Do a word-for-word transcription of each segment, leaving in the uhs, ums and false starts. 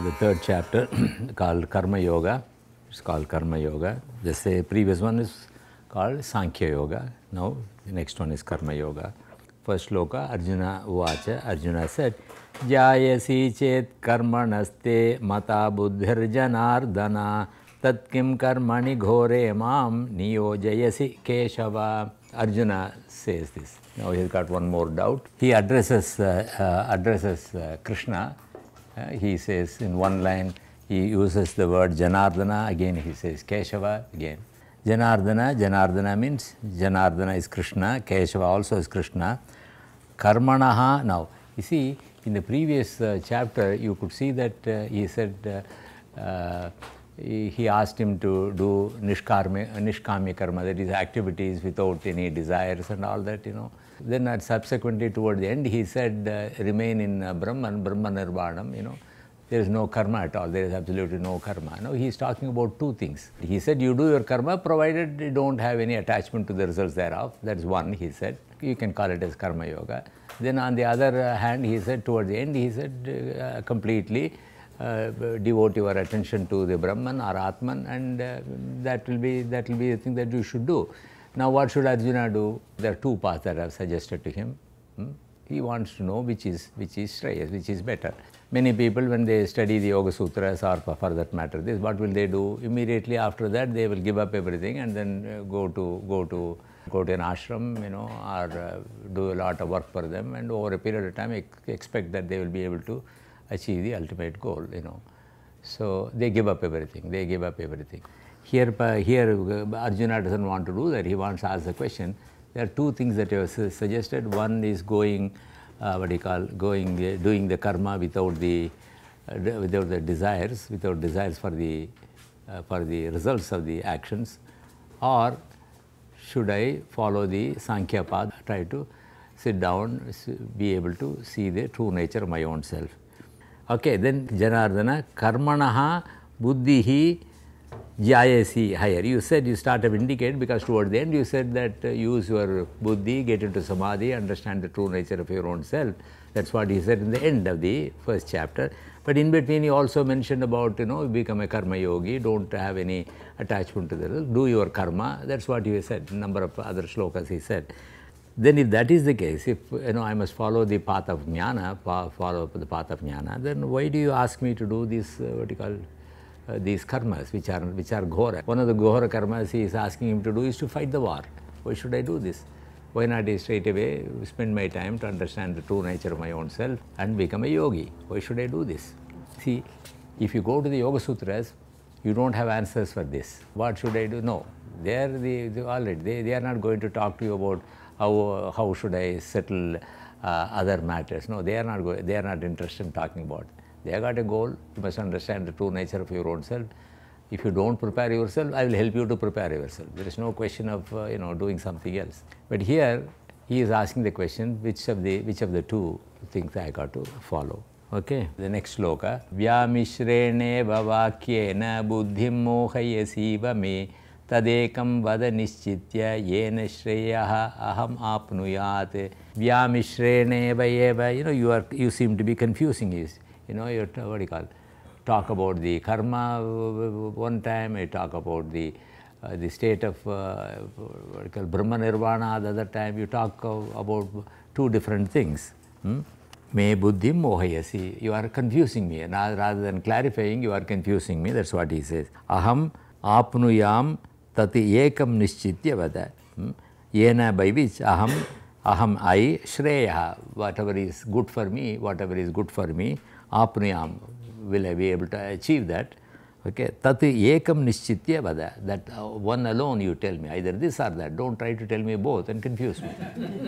the third chapter called Karma Yoga. It's called Karma Yoga. The previous one is called Sankhya Yoga. Now the next one is Karma Yoga. First sloka, Arjuna Uvacha. Arjuna said, Jayasi chet karmanaste mata buddhir janardana tat kim karmani ghore mam niyojayasi keshava. Arjuna says this. Now he's got one more doubt. He addresses, uh, uh, addresses uh, Krishna. Uh, he says in one line, he uses the word Janardana. Again he says Keshava. Again. Janardana, Janardana means Janardana is Krishna. Keshava also is Krishna. Karmanaha. Now, you see, in the previous uh, chapter, you could see that uh, he said, uh, uh, he, he asked him to do nishkarmi, nishkami karma, that is activities without any desires and all that, you know. Then uh, subsequently toward the end, he said, uh, remain in uh, Brahman, Brahma Nirvanam, you know. There is no karma at all. There is absolutely no karma. Now, he is talking about two things. He said, you do your karma provided you don't have any attachment to the results thereof. That is one, he said. You can call it as karma yoga. Then on the other hand, he said, towards the end, he said, uh, completely uh, devote your attention to the Brahman or Atman, and uh, that will be that will be the thing that you should do. Now, what should Arjuna do? There are two paths that I have suggested to him. Hmm? He wants to know which is which is Shreyas, which is better. Many people, when they study the Yoga Sutras or for that matter, this, what will they do? Immediately after that, they will give up everything and then uh, go to go to go to an ashram, you know, or uh, do a lot of work for them, and over a period of time, ex expect that they will be able to achieve the ultimate goal, you know. So they give up everything. They give up everything. Here, here Arjuna doesn't want to do that. He wants to ask the question. There are two things that you have suggested. One is going, uh, what do you call, going, uh, doing the karma without the, uh, without the desires, without desires for the, uh, for the results of the actions, or should I follow the Sankhya path, try to sit down, be able to see the true nature of my own self. Okay, then Janardana, Karmanaha Buddhihi Jayasi higher. You said, you started to indicate, because towards the end you said that uh, use your buddhi, get into samadhi, understand the true nature of your own self. That's what he said in the end of the first chapter. But in between he also mentioned about, you know, become a karma yogi, don't have any attachment to the result, do your karma. That's what he said, a number of other shlokas he said. Then if that is the case, if, you know, I must follow the path of jnana, follow the path of jnana, then why do you ask me to do this, uh, what you call, Uh, these karmas, which are which are ghora. One of the ghora karmas he is asking him to do is to fight the war. Why should I do this? Why not I straight away spend my time to understand the true nature of my own self and become a yogi? Why should I do this? See, if you go to the Yoga Sutras, you don't have answers for this. What should I do? No. They are the, the already they, they are not going to talk to you about how uh, how should I settle uh, other matters. No, they are not go, they are not interested in talking about it. They have got a goal. You must understand the true nature of your own self. If you don't prepare yourself, I will help you to prepare yourself. There is no question of uh, you know, doing something else. But here he is asking the question, which of the which of the two things I got to follow. Okay. The next sloka. Vyamishrene vavakyena buddhim mohayasiva me tadekam vada nischitya yena shreyaha aham apnuyat. Vyamishrene vayeva. You know, you are you seem to be confusing is. You know, you what do you call, talk about the karma one time, you talk about the uh, the state of uh, what you call Brahma Nirvana the other time, you talk of, about two different things. Hmm? Me buddhi mohayasi. You are confusing me. Rather than clarifying, you are confusing me. That's what he says. Aham apnuyam tati ekam nischitya vada. Hmm? Yena, by which aham, aham I, shreya. Whatever is good for me, whatever is good for me, apnuyam, will I be able to achieve that? Okay, tati ekam nischitya vada, that uh, one alone you tell me, either this or that. Don't try to tell me both and confuse me.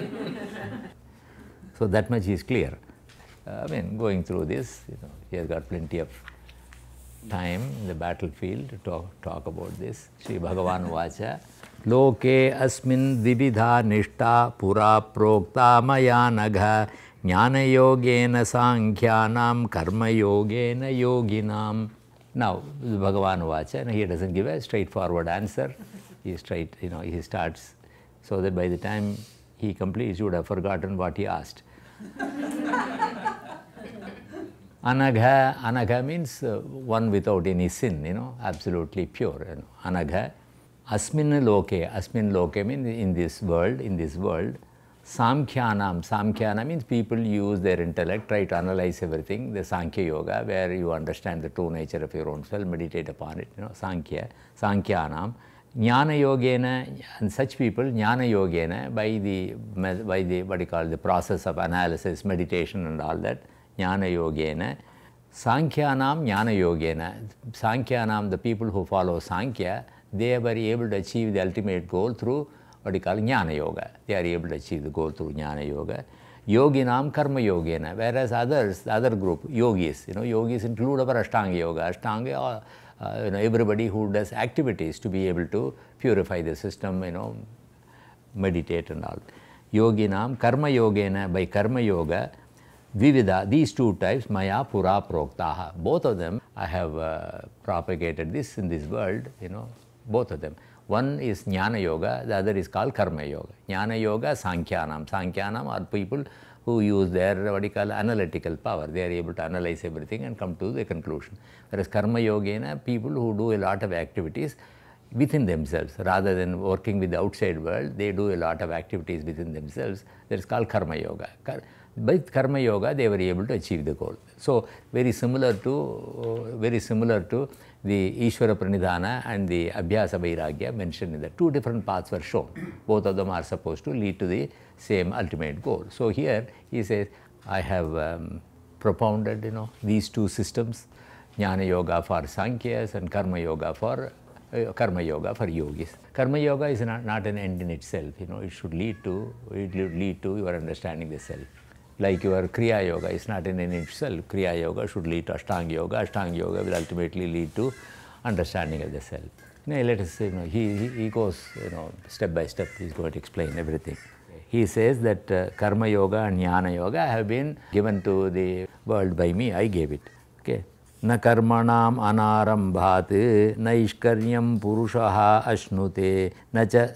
So that much is clear. Uh, I mean, going through this, you know, he has got plenty of time in the battlefield to talk, talk about this. Sri Bhagavan Vacha. Loke asmin dibidha nishta pura prokta maya nagha jnana yogena sankhyanam karma yogena yoginam. Now, Bhagavan Vacha, and he doesn't give a straightforward answer. He straight, you know, he starts so that by the time he completes, you would have forgotten what he asked. Anagha, anagha means uh, one without any sin, you know, absolutely pure. You know. Anagha. Asmin loke, asmin loke means in this world, in this world. Samkhyanam, Samkhyana means people use their intellect, try to analyze everything. The Sankhya Yoga, where you understand the true nature of your own self, meditate upon it, you know, Sankhya, Sankhyanam. Jnana Yogena, and such people, Jnana Yogena, by the, by the, what you call, the process of analysis, meditation and all that, Jnana Yogena. Sankhyanam, Jnana Yogena. Sankhyanam, the people who follow Sankhya, they were able to achieve the ultimate goal through what you call Jnana Yoga. They are able to achieve the goal through Jnana Yoga. Yoginam Karma Yogena, whereas others, the other group, yogis, you know, yogis include our Ashtanga Yoga. Ashtanga, uh, you know, everybody who does activities to be able to purify the system, you know, meditate and all. Yoginam Karma Yogena, by Karma Yoga, Vivida, these two types, Maya Pura Proktaha. Both of them, I have uh, propagated this in this world, you know, both of them. One is Jnana Yoga, the other is called Karma Yoga. Jnana Yoga, Sankhyanam. Sankhyanam are people who use their, what you call, analytical power. They are able to analyze everything and come to the conclusion. Whereas Karma Yogena, people who do a lot of activities within themselves, rather than working with the outside world, they do a lot of activities within themselves. That is called Karma Yoga. By Karma Yoga, they were able to achieve the goal. So, very similar to, uh, very similar to the Ishvara Pranidhana and the Abhyasa Vairagya mentioned in the two different paths were shown. Both of them are supposed to lead to the same ultimate goal. So, here he says, I have um, propounded, you know, these two systems, Jnana Yoga for Sankhyas and Karma Yoga for uh, Karma Yoga for yogis. Karma Yoga is not, not an end in itself, you know, it should lead to, it should lead to your understanding the self. Like your Kriya Yoga is not an end in itself. Kriya Yoga should lead to Ashtanga Yoga. Ashtanga Yoga will ultimately lead to understanding of the self. You know, let us say, you know, he, he goes, you know, step by step, he is going to explain everything. He says that uh, Karma Yoga and Jnana Yoga have been given to the world by me, I gave it. Okay. Na karmanam anarambhat naishkaryam purushaha ashnute na cha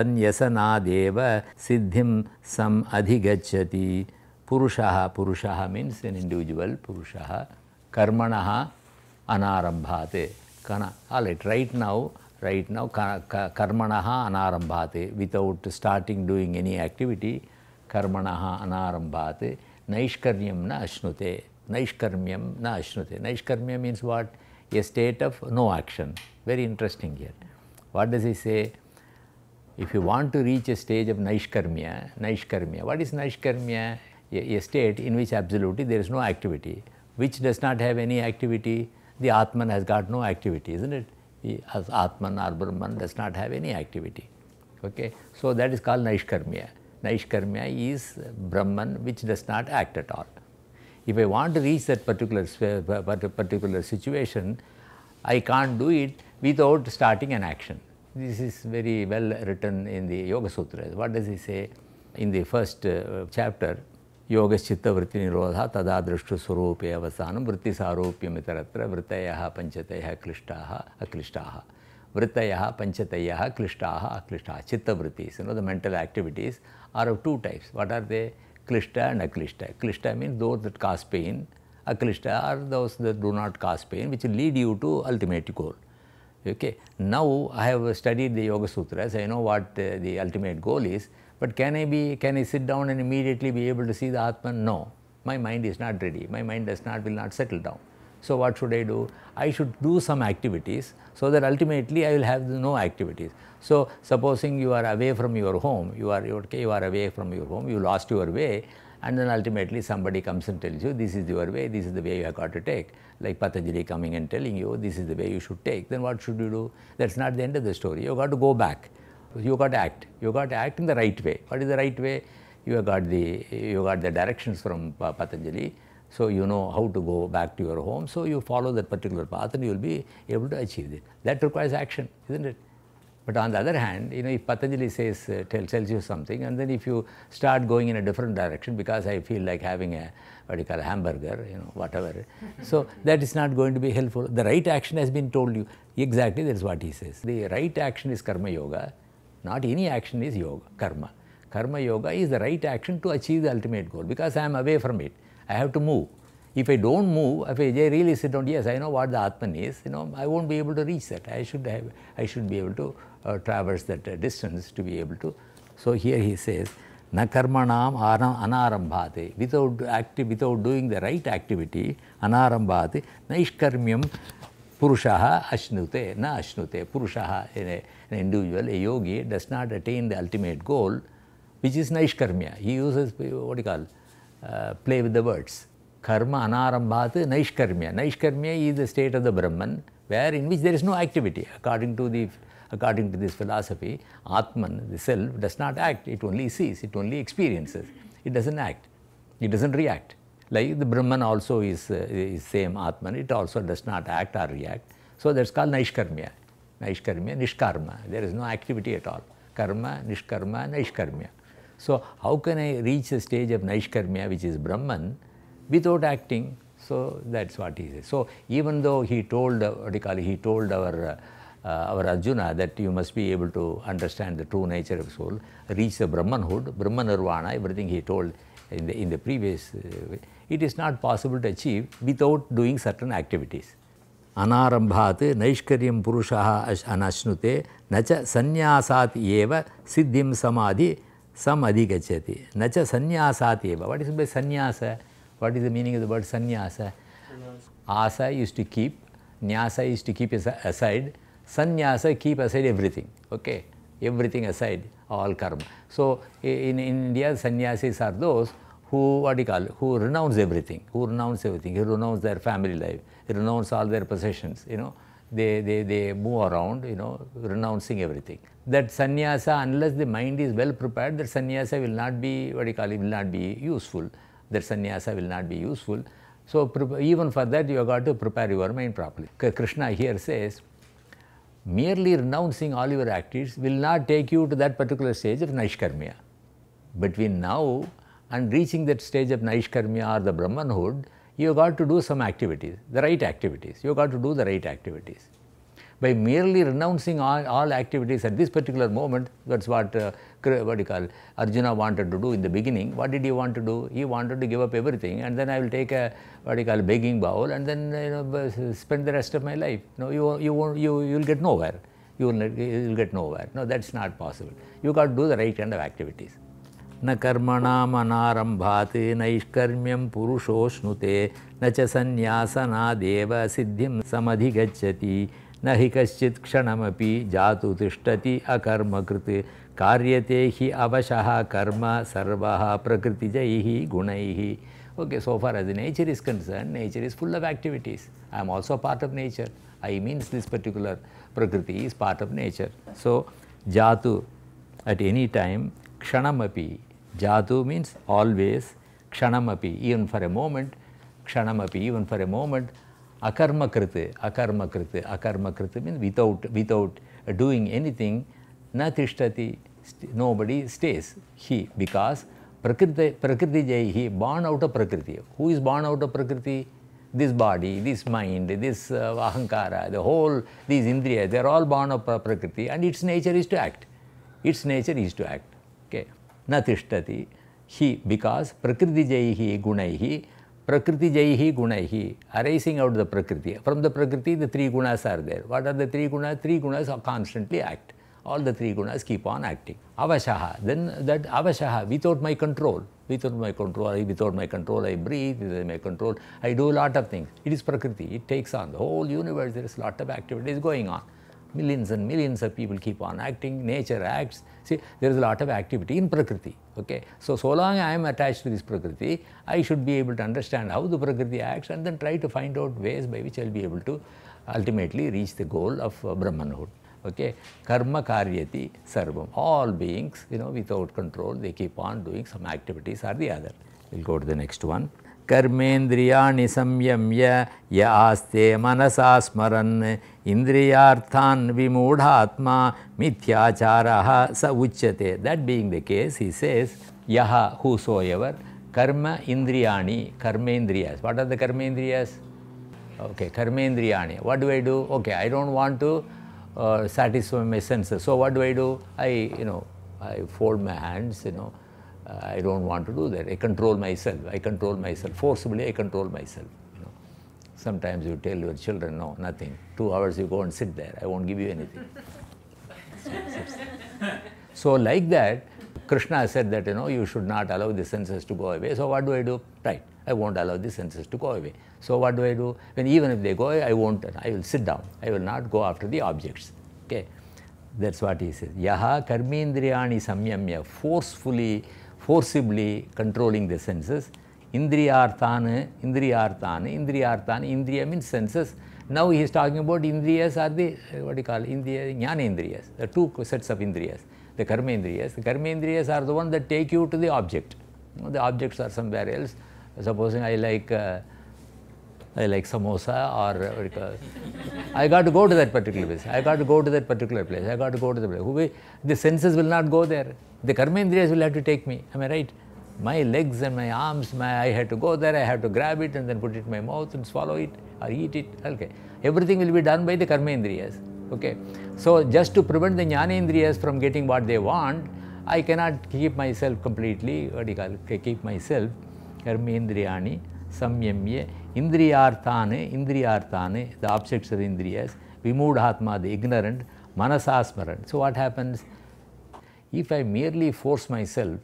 sanyasanadeva siddhim sam adhigacchati. Purushaha, Purushaha means an individual, Purushaha, Karmanaha Anarambhate. All right, right now, right now, Karmanaha Anarambhate, without starting doing any activity, Karmanaha Anarambhate, Naishkaryam na Ashnute, Naishkarmyam na Ashnute. Naishkarmya means what? A state of no action. Very interesting here. What does he say? If you want to reach a stage of Naishkarmya, Naishkarmya, what is Naishkarmya? A, a state in which absolutely there is no activity. Which does not have any activity? The Atman has got no activity, isn't it? He, as Atman or Brahman does not have any activity. Okay? So that is called Naishkarmya. Naishkarmya is Brahman which does not act at all. If I want to reach that particular, particular situation, I can't do it without starting an action. This is very well written in the Yoga Sutras. What does he say? In the first uh, chapter, Yoga Chitta Vritti Nirodha Tada Drishtu Swarupe Avasanam Vritti Saropyam Itaratra Vrittayaha Panchatayaha Klishtaha Aklishtaha. Vrittayaha Panchatayaha Klishtaha Aklishtaha. Chitta Vrittis, you know, the mental activities are of two types. What are they? Klishta and Aklishta. Klishta means those that cause pain. Aklishta are those that do not cause pain, which will lead you to ultimate goal. Okay. Now I have studied the Yoga Sutras. I know what uh, the ultimate goal is. But can I be, can I sit down and immediately be able to see the Atman? No. My mind is not ready. My mind does not, will not settle down. So what should I do? I should do some activities so that ultimately I will have no activities. So supposing you are away from your home, you are, okay, you are away from your home, you lost your way, and then ultimately somebody comes and tells you, this is your way, this is the way you have got to take. Like Patanjali coming and telling you, this is the way you should take. Then what should you do? That's not the end of the story. You have got to go back. You got to act. You got to act in the right way. What is the right way? You have got the, you got the directions from Patanjali. So you know how to go back to your home. So you follow that particular path and you will be able to achieve it. That requires action, isn't it? But on the other hand, you know, if Patanjali says, uh, tell, tells you something, and then if you start going in a different direction because I feel like having a, what do you call, a hamburger, you know, whatever. So that is not going to be helpful. The right action has been told you. Exactly, that is what he says. The right action is Karma Yoga. Not any action is yoga, karma. Karma yoga is the right action to achieve the ultimate goal because I am away from it. I have to move. If I don't move, if I really sit down, yes, I know what the Atman is, you know, I won't be able to reach that. I should have, I should be able to uh, traverse that uh, distance to be able to. So here he says, na karmanam anarambhate, without active, without doing the right activity, anarambhate, naishkarmyam purushaha ashnute, na ashnute. Purushaha, an individual, a yogi, does not attain the ultimate goal, which is naishkarmya. He uses, what do you call, uh, play with the words. Karma anarambhat naishkarmya. Naishkarmya is the state of the Brahman, where in which there is no activity. According to the according to this philosophy, Atman, the self, does not act. It only sees, it only experiences. It doesn't act. It doesn't react. Like the Brahman also is, uh, is same Atman. It also does not act or react. So that's called naishkarmya. Naishkarmya, nishkarma. There is no activity at all. Karma, nishkarma, naishkarmya. So how can I reach the stage of naishkarmya, which is Brahman, without acting? So that's what he says. So even though he told, uh, what do you call it, he told our, uh, uh, our Arjuna that you must be able to understand the true nature of soul, reach the Brahmanhood, Brahman Nirvana, everything he told in the, in the previous uh, way, it is not possible to achieve without doing certain activities. Anarambhat naishkaryam purushaha anashnute nacha sanyasat eva siddhim samadhi samadhigachyati. Nacha sanyasat eva. What is by sannyasa? What is the meaning of the word sannyasa? Asa is to keep, nyasa is to keep aside, sannyasa keep aside everything, okay? Everything aside, all karma. So in, in India, sannyasis are those who, what do you call, who renounce everything, who renounce everything, who renounce their family life, they renounce all their possessions, you know, they, they, they move around, you know, renouncing everything. That sannyasa, unless the mind is well prepared, that sannyasa will not be, what do you call it, will not be useful. That sannyasa will not be useful. So even for that, you have got to prepare your mind properly. Krishna here says, merely renouncing all your activities will not take you to that particular stage of naishkarmya. Between now and reaching that stage of naishkarmya or the Brahmanhood, you have got to do some activities, the right activities. You have got to do the right activities. By merely renouncing all, all activities at this particular moment, that's what, uh, what do you call, Arjuna wanted to do in the beginning. What did he want to do? He wanted to give up everything, and then I will take a, what do you call, begging bowl, and then, you know, spend the rest of my life. No, you, you, won't, you, you will get nowhere. You will, you will get nowhere. No, that's not possible. You got to do the right kind of activities. Na karmanam anarambhate naishkarmyam purushošnute na cha sannyasana deva siddhim samadhigachyati na hi kaschit kshanamapi jatu tishtati akarma kriti karyate hi avashaha karma sarvaha prakritijaihi gunaihi. Okay, so far as the nature is concerned, nature is full of activities. I am also part of nature. I means this particular prakriti is part of nature. So jatu, at any time, kshanamapi. Jatu means always, kshanamapi, even for a moment, kshanamapi, even for a moment, akarma kriti, akarma kriti, akarma kriti means without, without doing anything, na tishtati, nobody stays, he, because prakriti, prakriti jaihi, born out of prakriti. Who is born out of prakriti? This body, this mind, this uh, ahankara, the whole, these indriyas, they are all born of prakriti, and its nature is to act. Its nature is to act. Okay. Na tishtati, he, because prakriti jaihi gunaihi, prakriti jaihi gunaihi, arising out of the prakriti. From the prakriti, the three gunas are there. What are the three gunas? Three gunas are constantly act. All the three gunas keep on acting. Avashaha, then that avashaha, without my control, without my control, I, without my control, I breathe, without my control, I do a lot of things. It is prakriti, it takes on. The whole universe, there is a lot of activities going on. Millions and millions of people keep on acting, nature acts. See, there is a lot of activity in prakriti. Okay? So, so long I am attached to this prakriti, I should be able to understand how the prakriti acts and then try to find out ways by which I will be able to ultimately reach the goal of uh, Brahmanhood. Okay? Karma karyati sarvam. All beings, you know, without control, they keep on doing some activities or the other. We will go to the next one. Karmendriyani samyamya ya aste manasa smaran indriyarthan vimudhatma mithyacharaha sa uchyate. That being the case, he says, yaha, whosoever, karma indriyani, karmendriyas. What are the karmendriyas? Okay, karmendriyani. What do I do? Okay, I don't want to uh, satisfy my senses. So what do I do? I, you know, I fold my hands, you know, uh, I don't want to do that. I control myself. I control myself. Forcibly, I control myself. You know. Sometimes you tell your children, no, nothing. Two hours you go and sit there. I won't give you anything. So like that, Krishna said that, you know, you should not allow the senses to go away. So what do I do? Right. I won't allow the senses to go away. So what do I do? When even if they go away, I won't, I will sit down. I will not go after the objects. Okay. That's what he says. Yaha karmendriyani samyamya, forcefully, forcibly controlling the senses. Indriyarthana, indriyarthana, indriyarthana, indriya means senses. Now he is talking about indriyas are the, what do you call, indriya, jnanendriyas. The two sets of indriyas. The karmendriyas. The karmendriyas are the ones that take you to the object. You know, the objects are somewhere else. Supposing I like, uh, I like samosa or what do you call, I got to go to that particular place. I got to go to that particular place. I got to go to the place. The senses will not go there. The karmendriyas will have to take me. Am I right? My legs and my arms, my, I had to go there. I had to grab it and then put it in my mouth and swallow it or eat it. Okay. Everything will be done by the karmendriyas. Okay. So just to prevent the jnanendriyas from getting what they want, I cannot keep myself completely, what do you call it, keep myself, karmendriyani, samyamye, indriyarthane, indriyarthane, the objects of the indriyas, vimudhatma, the ignorant, manasasmaran. So what happens? If I merely force myself,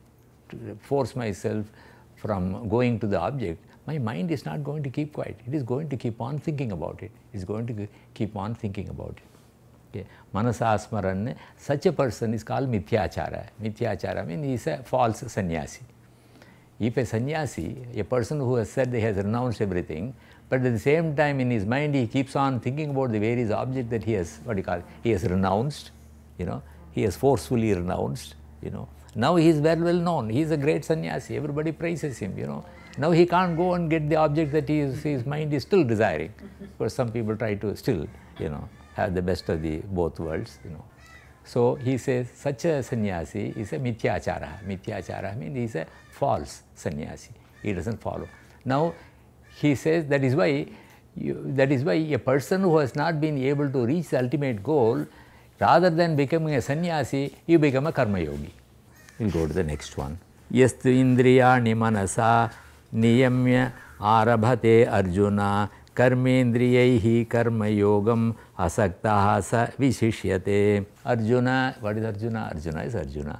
to force myself from going to the object, my mind is not going to keep quiet. It is going to keep on thinking about it. It is going to keep on thinking about it. Okay. Manasasmaran, such a person is called mithyachara. Mithyachara means he is a false sannyasi. If a sannyasi, a person who has said he has renounced everything, but at the same time in his mind he keeps on thinking about the various objects that he has, what do you call it, he has renounced, you know, he has forcefully renounced, you know. Now he is very well known, he is a great sannyasi, everybody praises him, you know. Now he can't go and get the object that he is, his mind is still desiring. Of course, some people try to still, you know, have the best of the both worlds, you know. So he says such a sannyasi is a mithyachara. Mithyachara means he is a false sannyasi. He doesn't follow. Now he says that is why you, that is why a person who has not been able to reach the ultimate goal, rather than becoming a sannyasi, you become a karma yogi. We'll go to the next one. Yastu indriyani manasa niyamya arabhate arjuna karmendriyaihi karma yogam asaktaha sa vishishyate. Arjuna, what is Arjuna? Arjuna is Arjuna.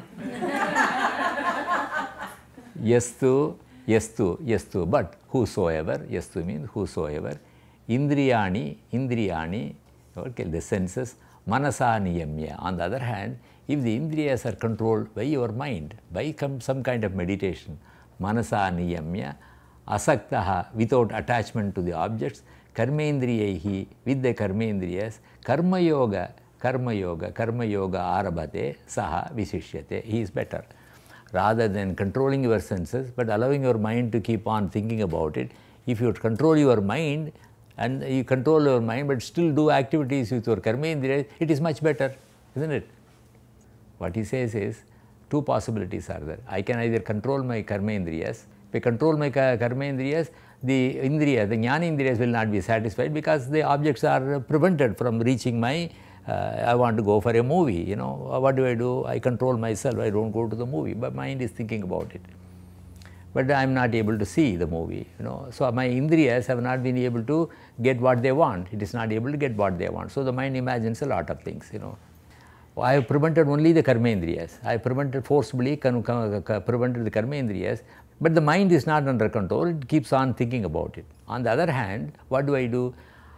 Yastu, yastu, yastu, but whosoever, yastu means whosoever, indriyani, indriyani, okay, the senses, manasa niyamya. On the other hand, if the indriyas are controlled by your mind, by some kind of meditation, manasa niyamya, asaktaha, without attachment to the objects, karmendriyaihi, with the karmendriyas, karma yoga, karma yoga, karma yoga arabhate, saha vishishyate, he is better. Rather than controlling your senses, but allowing your mind to keep on thinking about it, if you control your mind, and you control your mind, but still do activities with your karmendriyas, it is much better, isn't it? What he says is, two possibilities are there. I can either control my karmendriyas. If I control my karmendriyas, the indriya, the jnanendriyas will not be satisfied because the objects are prevented from reaching my, uh, I want to go for a movie, you know, what do I do? I control myself, I don't go to the movie, but mind is thinking about it. But I am not able to see the movie, you know. So my indriyas have not been able to get what they want. It is not able to get what they want. So the mind imagines a lot of things, you know. I have prevented only the karmendriyas. I have prevented forcibly, prevented the karmendriyas, but the mind is not under control. It keeps on thinking about it. On the other hand, what do I do?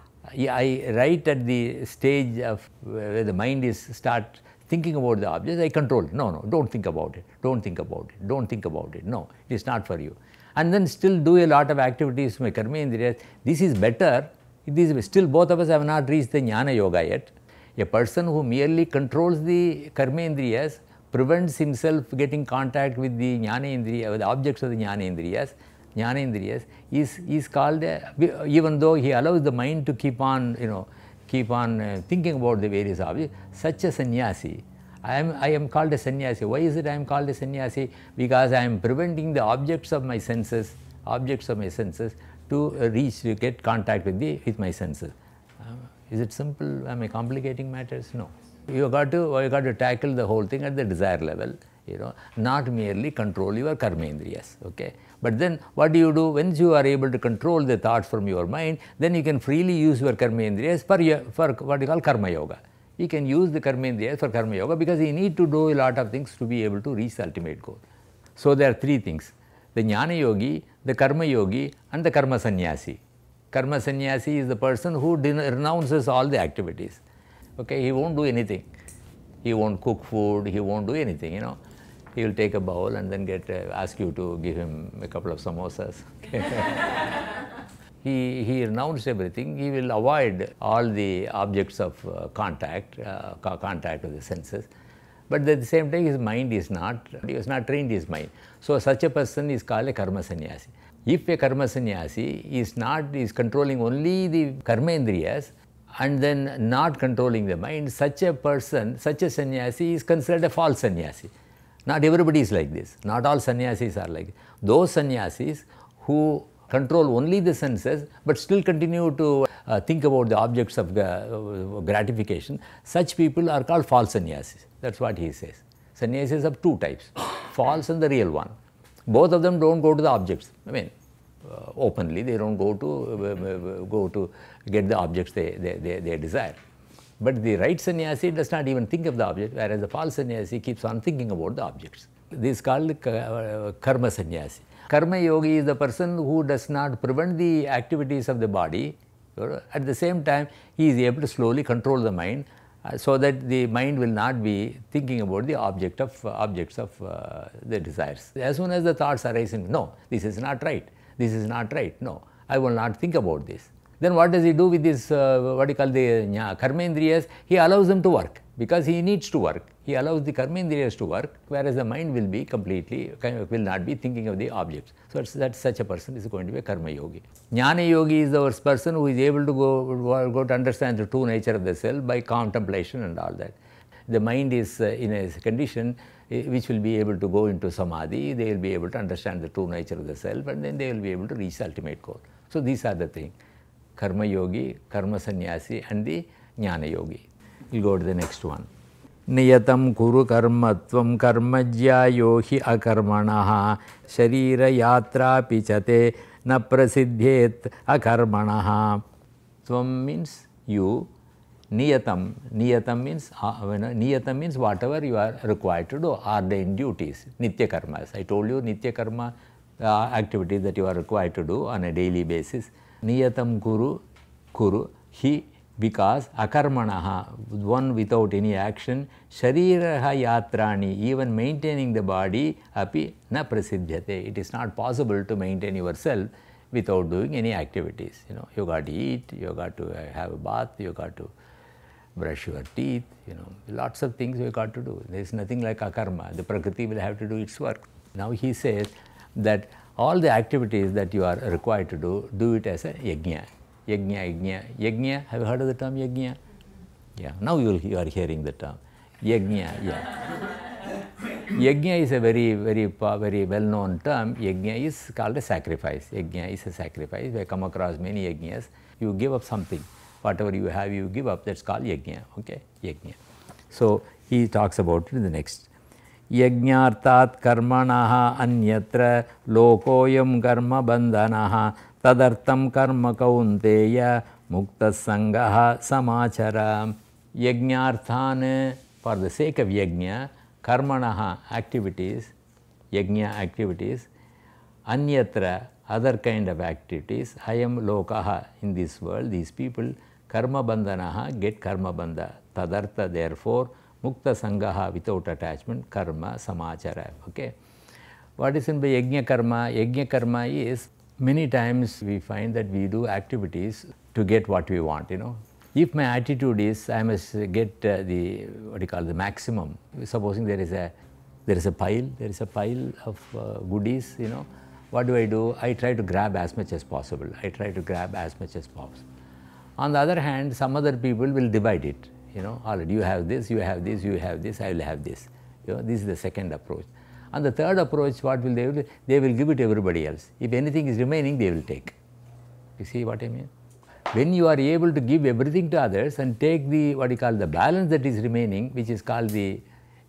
I, right at the stage of where the mind is start thinking about the objects, I control it. No, no, don't think about it. Don't think about it. Don't think about it. No, it is not for you. And then still do a lot of activities with my karmendriyas. This is better. This is still both of us have not reached the jnana yoga yet. A person who merely controls the karmendriyas, prevents himself getting contact with the jnanendriya, with the objects of the jnanendriyas, jnanendriyas, is, is called, a, even though he allows the mind to keep on, you know, keep on uh, thinking about the various objects, such a sannyasi. I am, I am called a sannyasi. Why is it I am called a sannyasi? Because I am preventing the objects of my senses, objects of my senses to uh, reach, to get contact with, the, with my senses. Um, Is it simple? Am I complicating matters? No. You got to, you got to tackle the whole thing at the desire level. you know, not merely control your karmendriyas. Okay? But then what do you do? Once you are able to control the thoughts from your mind, then you can freely use your karmendriyas for, your, for what you call karma yoga. You can use the karmendriyas for karma yoga because you need to do a lot of things to be able to reach the ultimate goal. So there are three things: the jnana yogi, the karma yogi, and the karma sannyasi. Karma sannyasi is the person who renounces all the activities. Okay, he won't do anything. He won't cook food, he won't do anything, you know. He will take a bowl and then get uh, ask you to give him a couple of samosas. he, he renounced everything. He will avoid all the objects of uh, contact, uh, contact with the senses. But at the same time, his mind is not, he has not trained his mind. So such a person is called a karma sannyasi. If a karma sannyasi is not, is controlling only the karmendriyas and then not controlling the mind, such a person, such a sannyasi is considered a false sannyasi. Not everybody is like this. Not all sannyasis are like this. Those sannyasis who control only the senses but still continue to uh, think about the objects of uh, gratification, such people are called false sannyasis. That's what he says. Sannyasis of two types, false and the real one. Both of them don't go to the objects. I mean, uh, openly they don't go to uh, go to get the objects they, they, they, they desire. But the right sannyasi does not even think of the object, whereas the false sannyasi keeps on thinking about the objects. This is called uh, karma sannyasi. Karma yogi is the person who does not prevent the activities of the body. At the same time, he is able to slowly control the mind uh, so that the mind will not be thinking about the object of uh, objects of uh, the desires. As soon as the thoughts arise, in, no, this is not right, this is not right, no, I will not think about this. Then what does he do with this, uh, what you call the karmendriyas? He allows them to work because he needs to work. He allows the karmendriyas to work, whereas the mind will be completely, will not be thinking of the objects. So it's that such a person is going to be a karma yogi. Jnana yogi is the person who is able to go, go to understand the true nature of the self by contemplation and all that. The mind is uh, in a condition uh, which will be able to go into samadhi, they will be able to understand the true nature of the self, and then they will be able to reach the ultimate goal. So these are the things: karma yogi, karma sannyasi, and the jnana yogi. We'll go to the next one. Niyatam kuru karmatvam karmajya hi akarmanaha sharira yatra pichate na prasiddhet akarmanaha. Tvam means you, niyatam, niyatam means, uh, niyatam means whatever you are required to do, ordained duties, nitya karmas. I told you nitya karma uh, activities that you are required to do on a daily basis. Niyatam kuru, kuru, hi, because akarmanaha, one without any action, shariraha yatrani, even maintaining the body, api na prasiddhyate. It is not possible to maintain yourself without doing any activities. You know, you got to eat, you got to have a bath, you got to brush your teeth, you know, lots of things you got to do. There is nothing like akarma. The prakriti will have to do its work. Now he says that all the activities that you are required to do, do it as a yajna. Yajna, yajna, yajna. Have you heard of the term yajna? Yeah, now you, you are hearing the term. Yajna, yeah. Yajna is a very, very, very well-known term. Yajna is called a sacrifice. Yajna is a sacrifice. We have come across many yajnas. You give up something. Whatever you have, you give up. That's called yajna. Okay, yajna. So he talks about it in the next. Yajnartat karmanaha anyatra lokoyam karma bandhanaha tadartam karma kaunteya mukta sangaha samachara. Yajnarthan, for the sake of yajna, karmanaha, activities, yajna activities, anyatra, other kind of activities, ayam lokaha, in this world, these people, karma bandhanaha, get karma bandha, tadartha, therefore, mukta sangaha, without attachment, karma samachara. Okay. What is in by yajna karma? Yajna karma is, many times we find that we do activities to get what we want, you know. If my attitude is I must get uh, the, what you call, the maximum, supposing there is a, there is a pile, there is a pile of uh, goodies, you know, what do I do? I try to grab as much as possible. I try to grab as much as possible. On the other hand, some other people will divide it, you know, already you have this, you have this, you have this, I will have this. You know, this is the second approach. And the third approach, what will they do? They will give it to everybody else. If anything is remaining, they will take. You see what I mean? When you are able to give everything to others and take the, what you call, the balance that is remaining, which is called the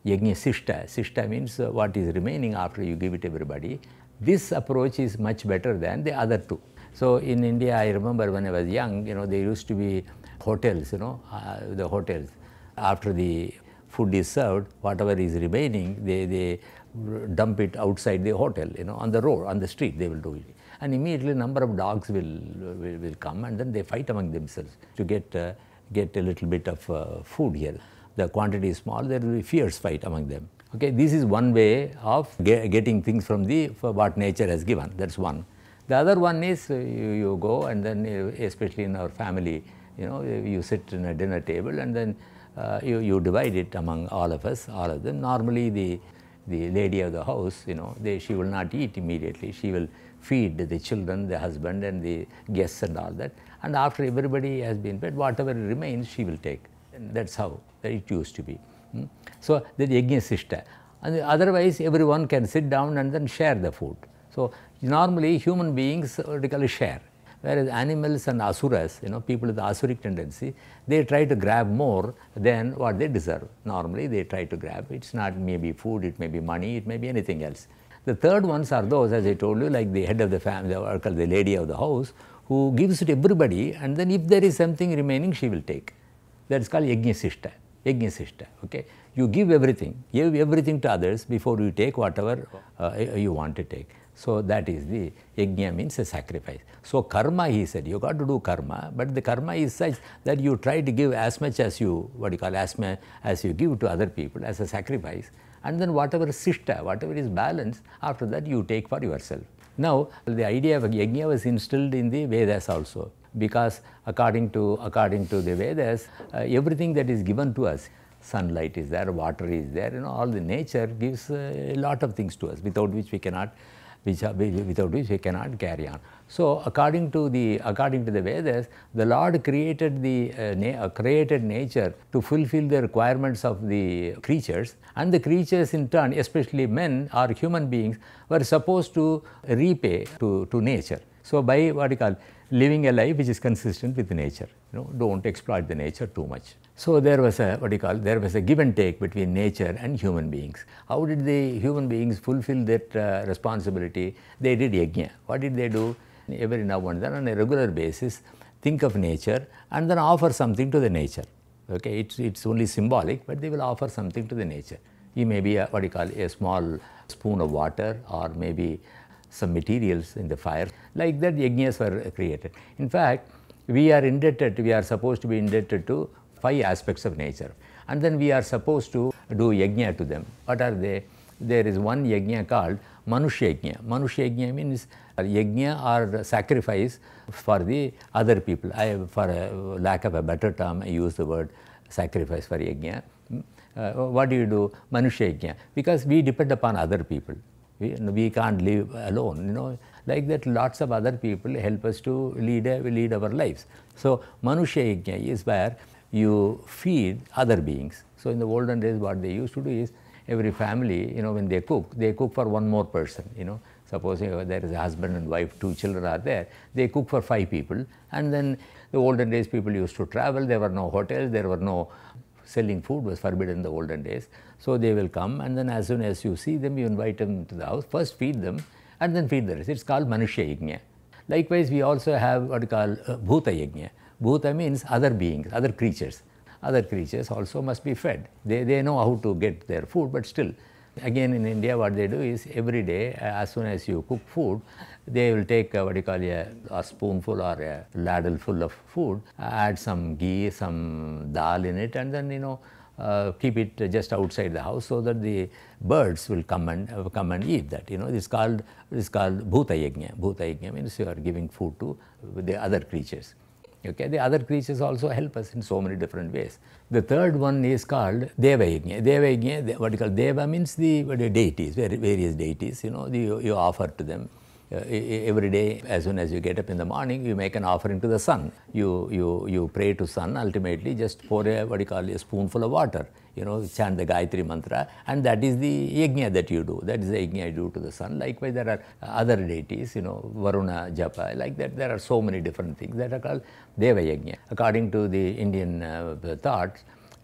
yajna sishta. Sishta means uh, what is remaining after you give it everybody. This approach is much better than the other two. So in India, I remember when I was young, you know, there used to be hotels, you know, uh, the hotels. After the food is served, whatever is remaining, they, they dump it outside the hotel, you know, on the road, on the street, they will do it. And immediately number of dogs will, will, will come, and then they fight among themselves to get, uh, get a little bit of uh, food here. The quantity is small, there will be fierce fight among them. Okay, this is one way of get, getting things from the, for what nature has given, that's one. The other one is uh, you, you go and then, uh, especially in our family, you know, you sit in a dinner table and then uh, you, you divide it among all of us, all of them. Normally the, the lady of the house, you know, they, she will not eat immediately. She will feed the children, the husband and the guests and all that. And after everybody has been fed, whatever remains, she will take. And that's how it used to be. Hmm? So the yajna sishta. And otherwise, everyone can sit down and then share the food. So normally human beings vertically share, whereas animals and asuras, you know, people with the asuric tendency, they try to grab more than what they deserve. Normally they try to grab. It's not maybe food, it may be money, it may be anything else. The third ones are those, as I told you, like the head of the family, or called the lady of the house, who gives it to everybody, and then if there is something remaining, she will take. That's called yajna sishta. Yajna sishta. Okay, you give everything, give everything to others before you take whatever uh, you want to take. So that is the yajna, means a sacrifice. So karma, he said, you got to do karma, but the karma is such that you try to give as much as you, what you call, as much as you give to other people as a sacrifice, and then whatever sishta, whatever is balanced, after that you take for yourself. Now, the idea of yajna was instilled in the Vedas also, because according to, according to the Vedas, uh, everything that is given to us, sunlight is there, water is there, you know, all the nature gives uh, a lot of things to us, without which we cannot, which are, without which we cannot carry on. So according to the, according to the Vedas, the Lord created the uh, na uh, created nature to fulfill the requirements of the creatures, and the creatures in turn, especially men or human beings, were supposed to repay to, to nature. So by what you call living a life which is consistent with nature, you know, don't exploit the nature too much. So there was a, what you call, there was a give and take between nature and human beings. How did the human beings fulfill that uh, responsibility? They did yajna. What did they do? Every now and then, on a regular basis, think of nature and then offer something to the nature. Okay, it's, it's only symbolic, but they will offer something to the nature. It may be a, what you call, a small spoon of water, or maybe some materials in the fire. Like that, yajnas were created. In fact, we are indebted, we are supposed to be indebted to five aspects of nature, and then we are supposed to do yajna to them. What are they? There is one yajna called Manushya yajna. Manushya yajna means yajna or sacrifice for the other people. I, for a lack of a better term, I use the word sacrifice for yajna. Uh, what do you do? Manushya yajna. Because we depend upon other people. We, we can't live alone, you know. Like that, lots of other people help us to lead, a, lead our lives. So Manushya yajna is where you feed other beings. So in the olden days, what they used to do is, every family, you know, when they cook, they cook for one more person, you know. Suppose you know, there is a husband and wife, two children are there, they cook for five people. And then the olden days, people used to travel, there were no hotels, there were no, selling food was forbidden in the olden days. So they will come, and then as soon as you see them, you invite them to the house, first feed them, and then feed the rest. It's called Manushya yajna. Likewise, we also have what we call uh, Bhuta yajna. Bhuta means other beings, other creatures. Other creatures also must be fed. They, they know how to get their food, but still. Again, in India, what they do is, every day, as soon as you cook food, they will take uh, what you call a, a spoonful or a ladle full of food, add some ghee, some dal in it, and then, you know, uh, keep it just outside the house so that the birds will come and uh, come and eat that. You know, it's called it's called Bhuta yajna. Bhuta yajna means you are giving food to the other creatures. Okay, the other creatures also help us in so many different ways. The third one is called Deva yajna. Deva yajna, what you call Deva means the, the deities, various deities. You know, the, you, you offer to them. Uh, every day, as soon as you get up in the morning, you make an offering to the sun. You, you, you pray to sun, ultimately just pour a, what you call, a spoonful of water, you know, chant the Gayatri mantra, and that is the yajna that you do. That is the yajna you do to the sun. Likewise, there are other deities, you know, Varuna, Japa, like that. There are so many different things that are called Deva yajna. According to the Indian uh, thought,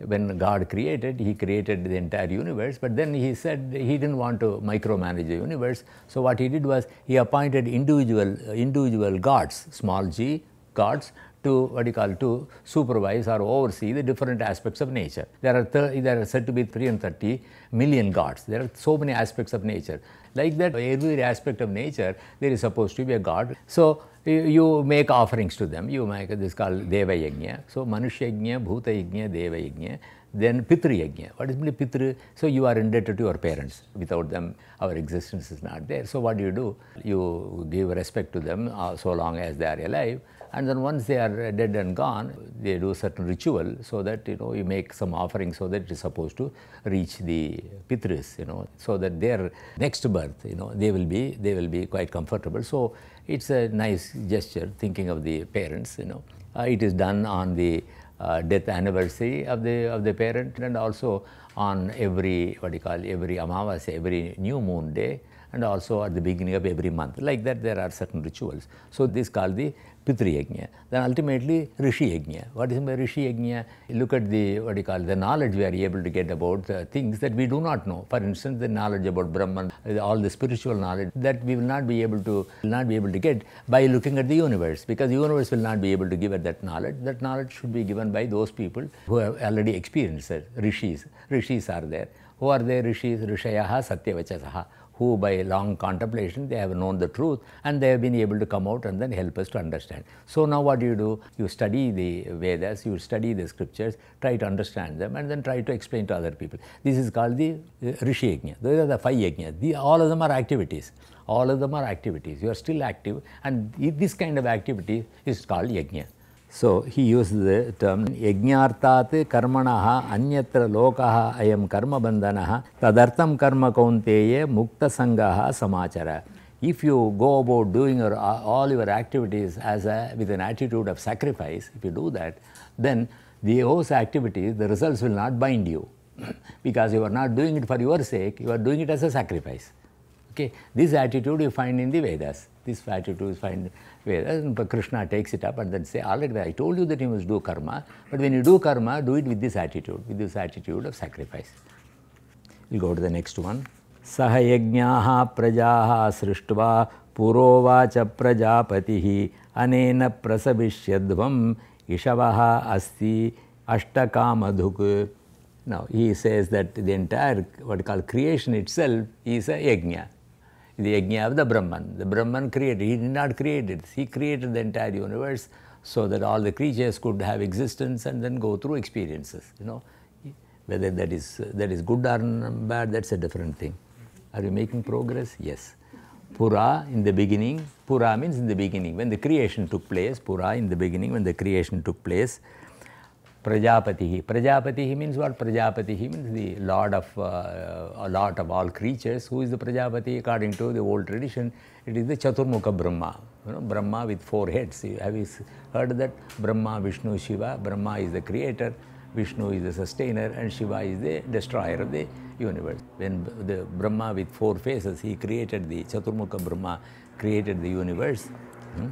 when God created, he created the entire universe, but then he said he didn't want to micromanage the universe. So what he did was he appointed individual, individual gods, small g gods, to what you call to supervise or oversee the different aspects of nature. There are there are said to be three hundred thirty million gods. There are so many aspects of nature. Like that, every aspect of nature there is supposed to be a god. So you make offerings to them. You make this called Deva Yajna. So Manushya Yajna, Bhuta Yajna, Deva Yajna. Then Pitru Yajna. What is Pitru? So you are indebted to your parents. Without them, our existence is not there. So what do you do? You give respect to them uh, so long as they are alive. And then once they are dead and gone, they do certain ritual so that, you know, you make some offering so that it is supposed to reach the Pitris, you know, so that their next birth, you know, they will be, they will be quite comfortable. So it's a nice gesture, thinking of the parents, you know. Uh, it is done on the uh, death anniversary of the, of the parent, and also on every, what do you call, every Amavasya, every new moon day, and also at the beginning of every month. Like that, there are certain rituals. So this is called the Pitri Yajna. Then ultimately Rishi Yajna. What is Rishi Yajna? Look at the, what do you call, the knowledge we are able to get about uh, things that we do not know. For instance, the knowledge about Brahman, all the spiritual knowledge that we will not be able to, will not be able to get by looking at the universe, because the universe will not be able to give us that knowledge. That knowledge should be given by those people who have already experienced it. Rishis. Rishis are there. Who are they? Rishis, Rishayaha, Satyavachasaha, who by long contemplation they have known the truth and they have been able to come out and then help us to understand. So now what do you do? You study the Vedas, you study the scriptures, try to understand them, and then try to explain to other people. This is called the Rishi Yajna. Those are the five yajnas. The, all of them are activities. All of them are activities. You are still active, and this kind of activity is called yajna. So he used the term yajnartat karmanaha anyatra lokaha ayam karma bandhanaha tadartam karma kaunteye mukta sangaha samachara. If you go about doing your, all your activities as a, with an attitude of sacrifice, if you do that, then those activities, the results will not bind you because you are not doing it for your sake, you are doing it as a sacrifice. Okay, this attitude you find in the Vedas. This attitude you find in Vedas, and Krishna takes it up and then say, all right, I told you that you must do karma, but when you do karma, do it with this attitude, with this attitude of sacrifice. We'll go to the next one. Saha yajnaha prajaha srishtva purovacha prajapatihi anena prasavishyadvam ishavaha asti ashtakamadhuk. Now, he says that the entire, what you call, creation itself is a yajna. The yajna of the Brahman. The Brahman created, he did not create it. He created the entire universe so that all the creatures could have existence and then go through experiences, you know. Whether that is, that is good or bad, that's a different thing. Are you making progress? Yes. Pura, in the beginning, Pura means in the beginning, when the creation took place, Pura, in the beginning, when the creation took place, Prajapatihi. Prajapatihi means what? Prajapatihi means the lord of, uh, a lot of all creatures. Who is the Prajapati? According to the old tradition, it is the Chaturmukha Brahma. You know, Brahma with four heads. Have you heard that? Brahma, Vishnu, Shiva. Brahma is the creator, Vishnu is the sustainer, and Shiva is the destroyer of the universe. When the Brahma with four faces, he created the Chaturmukha Brahma, created the universe. Hmm?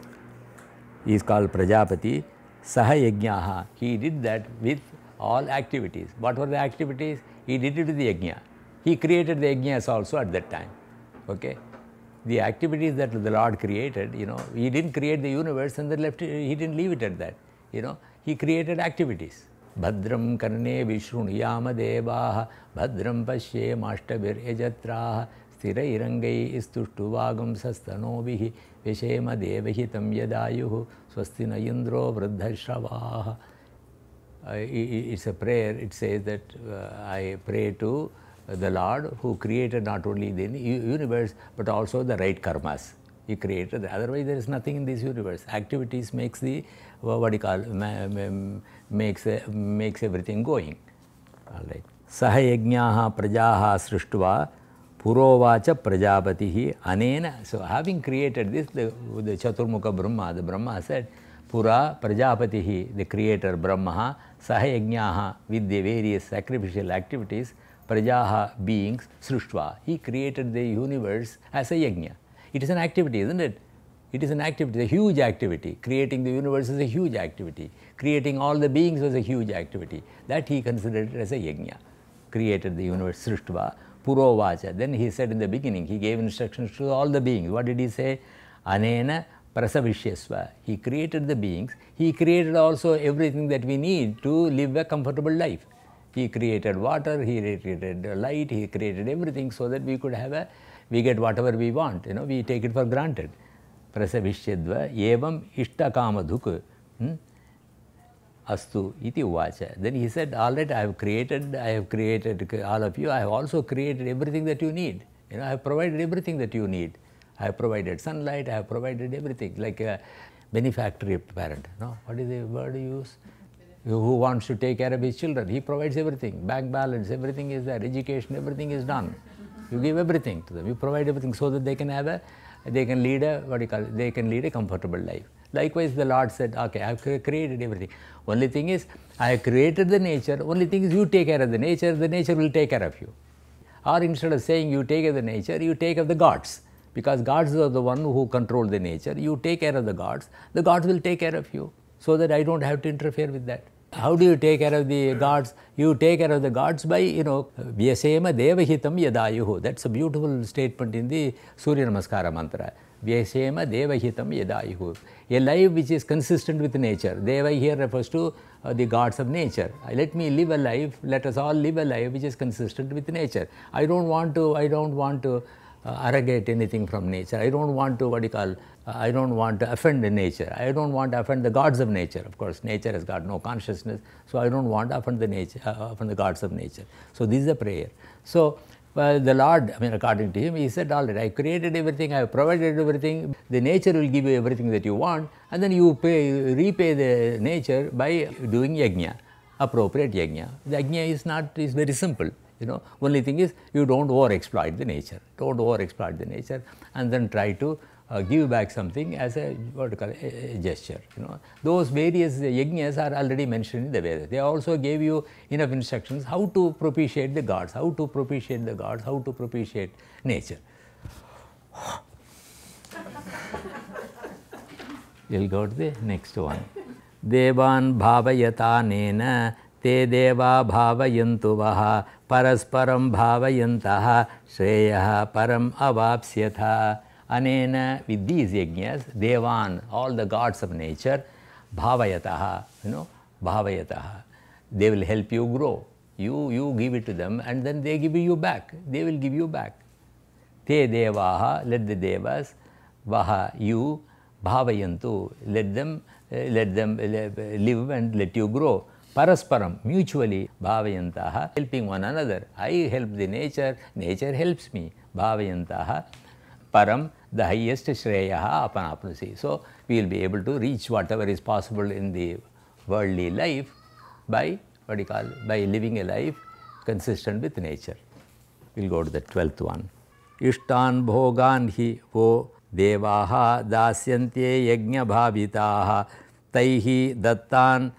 He is called Prajapati. Saha yajnaha. He did that with all activities. What were the activities? He did it with the yajna. He created the yajnas also at that time. Okay? The activities that the Lord created, you know, he didn't create the universe and then left it, he didn't leave it at that. You know, he created activities. Bhadram karne vishruniyama devaha bhadram pasye mashtabir ejatraha stira irangai istuštuvagam sastanovihi vishema devahitam yadayuhu swastina indro vruddhashravaha. Uh, it's a prayer. It says that uh, I pray to the Lord who created not only the universe but also the right karmas. He created. Otherwise, there is nothing in this universe. Activities makes the what do you call makes makes everything going. All right. Saha yajnaha prajaha srishtva purovacha prajapatihi anena. So, having created this, the, the Chaturmukha Brahma, the Brahma said, Pura Prajapatihi, the creator Brahma, Saha yajnaha, with the various sacrificial activities, Prajaha, beings, Srishtva. He created the universe as a yajna. It is an activity, isn't it? It is an activity, a huge activity. Creating the universe is a huge activity. Creating all the beings was a huge activity. That he considered as a yajna. Created the universe, Srishtva, Purovacha. Then he said in the beginning, he gave instructions to all the beings. What did he say? Anena Prasavishyasva. He created the beings. He created also everything that we need to live a comfortable life. He created water, he created light, he created everything so that we could have a, we get whatever we want, you know, we take it for granted. Prasavishyadva evam ishtakamathuk hmm? astu iti uvacha. Then he said, all right, I have created, I have created all of you, I have also created everything that you need. You know, I have provided everything that you need. I have provided sunlight, I have provided everything, like a benefactory parent. No, what is the word you use? Who wants to take care of his children? He provides everything, bank balance, everything is there, education, everything is done. You give everything to them, you provide everything so that they can have a, they can lead a, what do you call it, they can lead a comfortable life. Likewise, the Lord said, okay, I have created everything. Only thing is, I have created the nature, only thing is you take care of the nature, the nature will take care of you. Or instead of saying you take care of the nature, you take care of the gods. Because gods are the one who control the nature, you take care of the gods, the gods will take care of you, so that I don't have to interfere with that. How do you take care of the gods? You take care of the gods by, you know, Vyasema Devahitam Yadayuhu. That's a beautiful statement in the Surya Namaskara mantra. Vyasema Devahitam Yadayuhu. A life which is consistent with nature. Deva here refers to uh, the gods of nature. Let me live a life, let us all live a life which is consistent with nature. I don't want to, I don't want to uh, arrogate anything from nature. I don't want to, what do you call, uh, I don't want to offend nature. I don't want to offend the gods of nature. Of course, nature has got no consciousness, so I don't want to offend the nature, uh, offend the gods of nature. So this is a prayer. So well, the Lord, I mean, according to him, he said, all right, I created everything, I have provided everything, the nature will give you everything that you want, and then you pay, repay the nature by doing yajna, appropriate yajna. The yajna is not, is very simple, you know, only thing is, you don't over-exploit the nature, don't over-exploit the nature, and then try to uh, give back something as a, what do you call it, a, a gesture, you know. Those various yajnas are already mentioned in the Vedas. They also gave you enough instructions how to propitiate the gods, how to propitiate the gods, how to propitiate nature. We'll go to the next one. Devan bhavayata nena te deva bhavayantu vaha parasparam bhavayantaha shreyaha param avapsyatha. Anena, with these yajnas, Devan, all the gods of nature, bhavayataha, you know, bhavayataha. They will help you grow. You, you give it to them and then they give you back. They will give you back. Te devaha, let the devas, vaha, you, bhavayantu, let them, uh, let them live and let you grow. Parasparam, mutually, bhavayantaha, helping one another. I help the nature, nature helps me. Bhavayantaha, param, the highest shreyaha apanapnusi. So, we will be able to reach whatever is possible in the worldly life by, what do you call, by living a life consistent with nature. We will go to the twelfth one. Ishtan bhogan hi vo devaha dasyante yajna bhavitaha taihi dattan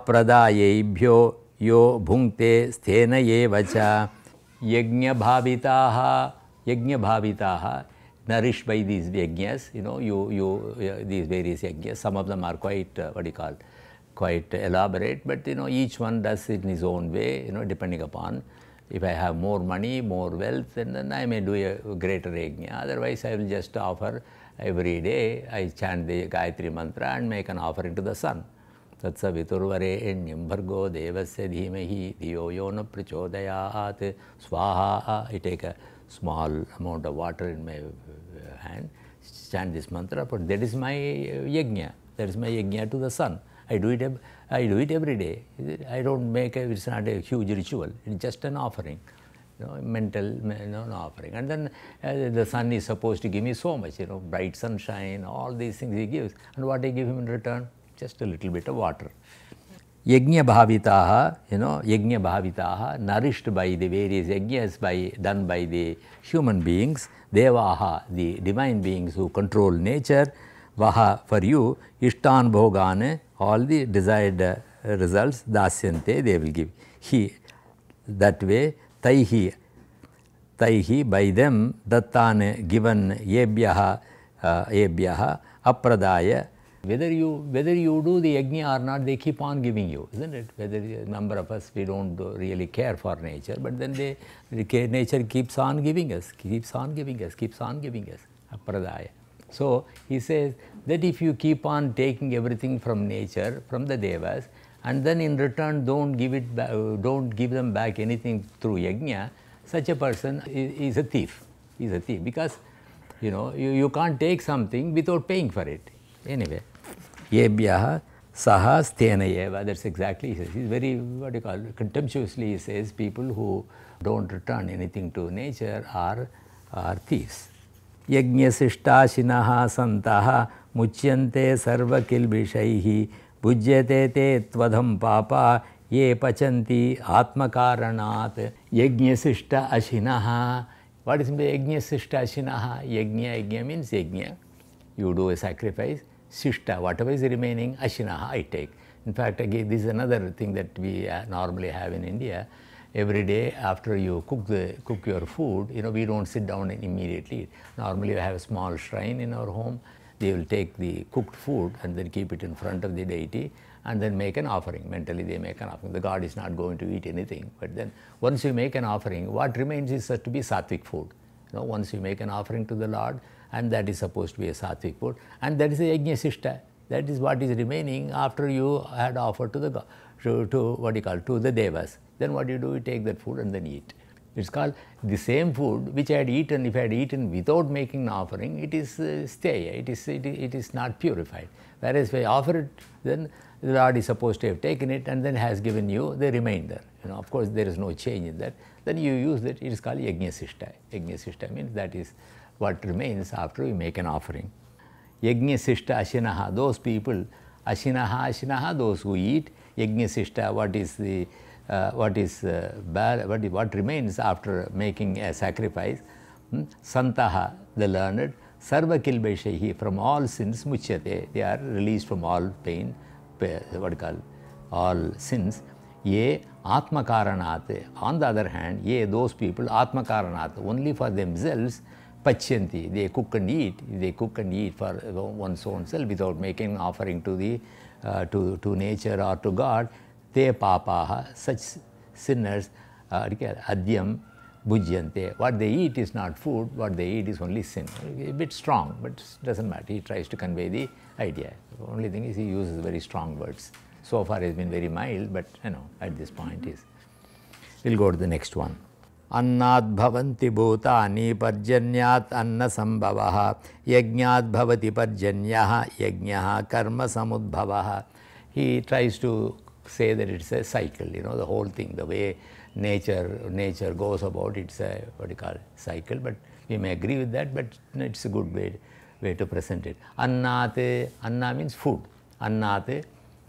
apradayebhyo yo bhunkte sthena yevacha. Yajna bhavitaha, yajna bhavitaha, nourished by these yajnas, you know, you, you, uh, these various yajnas, some of them are quite, uh, what do you call, quite elaborate, but, you know, each one does it in his own way, you know, depending upon, if I have more money, more wealth, and then I may do a greater yajna. Otherwise, I will just offer every day, I chant the Gayatri mantra and make an offering to the sun. Tatsa viturvare enyam bhargo devasya dhimahi dhiyo yona prachodayat swaha. I take a small amount of water in my hand, chant this mantra, but that is my yajna, that is my yajna to the sun. I do it, I do it every day. I don't make a, it's not a huge ritual, it's just an offering, you know, mental, you know, an offering. And then uh, the sun is supposed to give me so much, you know, bright sunshine, all these things he gives. And what I give him in return? Just a little bit of water. Yajna bhavitaha, you know, yajna bhavitaha, nourished by the various yajnas by, done by the human beings, devaha, the divine beings who control nature, vaha, for you, ishtan bhogane, all the desired uh, results, dasyante, they will give. He, that way, taihi, taihi, by them, dattane, given, yebhyaha, uh, ebhyaha apradaya. Whether you, whether you do the yajna or not, they keep on giving you, isn't it? Whether a number of us, we don't really care for nature, but then they, nature keeps on giving us, keeps on giving us, keeps on giving us, apradaya. So he says that if you keep on taking everything from nature, from the devas, and then in return don't give it back, don't give them back anything through yajna, such a person is, is a thief. Is a thief because you know you, you can't take something without paying for it. Anyway, yebhyaha saha stena eva. That's exactly he says. He's very, what do you call it, contemptuously he says people who don't return anything to nature are are thieves. Yajñasishtāshinaha santaha muchyante sarva kilbishaihi bhujyate te tvadham papa ye pachanti atmakaranat. Yajñasishta ashinaha. What is yajñasishta ashinaha? Yajña, yajña means yajña. You do a sacrifice. Shishta, whatever is remaining, ashinaha, I take. In fact, again, this is another thing that we normally have in India. Every day after you cook the cook your food, you know, we don't sit down and immediately eat. Normally we have a small shrine in our home. They will take the cooked food and then keep it in front of the deity and then make an offering. Mentally they make an offering. The god is not going to eat anything. But then once you make an offering, what remains is said to be sattvic food. You know, once you make an offering to the Lord, and that is supposed to be a sattvic food, and that is a yajñasishta. That is what is remaining after you had offered to the god, to, to what you call, to the devas. Then what you do, you take that food and then eat. It's called the same food which I had eaten, if I had eaten without making an offering, it is uh, steya, it is, it, it is not purified. Whereas if I offer it, then the Lord is supposed to have taken it and then has given you the remainder. You know, of course, there is no change in that. Then you use that, it is called yajñasishta. Yajñasishta means that is what remains after you make an offering. Yajñasishta ashinaha, those people, ashinaha, ashinaha, those who eat. Yajñasishta, what is the Uh, what is uh, bad, what, what remains after making a sacrifice. Hmm? Santaha, the learned, sarva kilbeshehi, from all sins muchyate, they are released from all pain, what you call, all sins. Ye atmakaranat, on the other hand, ye, those people, atmakaranat, only for themselves, pachyanti, they cook and eat, they cook and eat for one's own self without making an offering to the, uh, to, to nature or to God. Te papaha, such sinners, uh, adyam bhujyante. What they eat is not food, what they eat is only sin. A bit strong, but it doesn't matter. He tries to convey the idea. The only thing is he uses very strong words. So far he has been very mild, but you know, at this point is. We'll go to the next one. Annat bhavanti bhutani parjanyat anna sambhavaha yajñat bhavati parjanyaha yajñaha karma samudbhavaha. He tries to say that it's a cycle, you know, the whole thing, the way nature nature goes about, it's a, what you call, cycle, but we may agree with that, but it's a good way, way to present it. Annate, anna means food. Annate,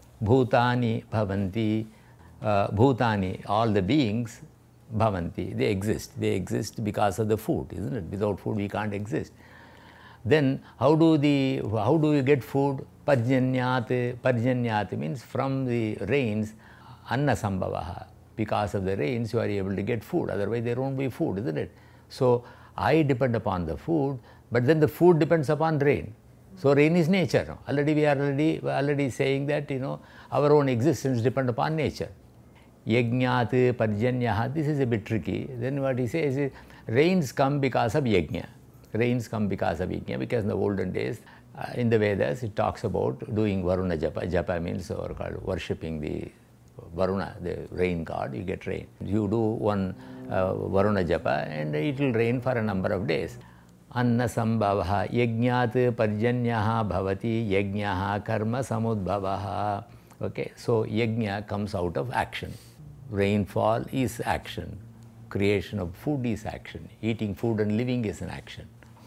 bhutani bhavanti, uh, bhutani, all the beings, bhavanti, they exist. They exist because of the food, isn't it? Without food we can't exist. Then how do the, how do you get food? Parjanyat, parjanyat means from the rains, anna sambhavaha. Because of the rains you are able to get food, otherwise there won't be food, isn't it? So I depend upon the food, but then the food depends upon rain. So rain is nature. Already we are already, already saying that, you know, our own existence depends upon nature. Yajñat, parjanyaha, this is a bit tricky. Then what he says is, rains come because of yajna. Rains come because of yajna, because in the olden days, uh, in the Vedas, it talks about doing Varuna Japa. Japa means or called worshipping the Varuna, the rain god, you get rain. You do one uh, Varuna Japa and it will rain for a number of days. Anna sambhavaha yajñat parjanyaha bhavati yajñaha karma samudbhavaha. Okay, so yajna comes out of action. Rainfall is action. Creation of food is action. Eating food and living is an action.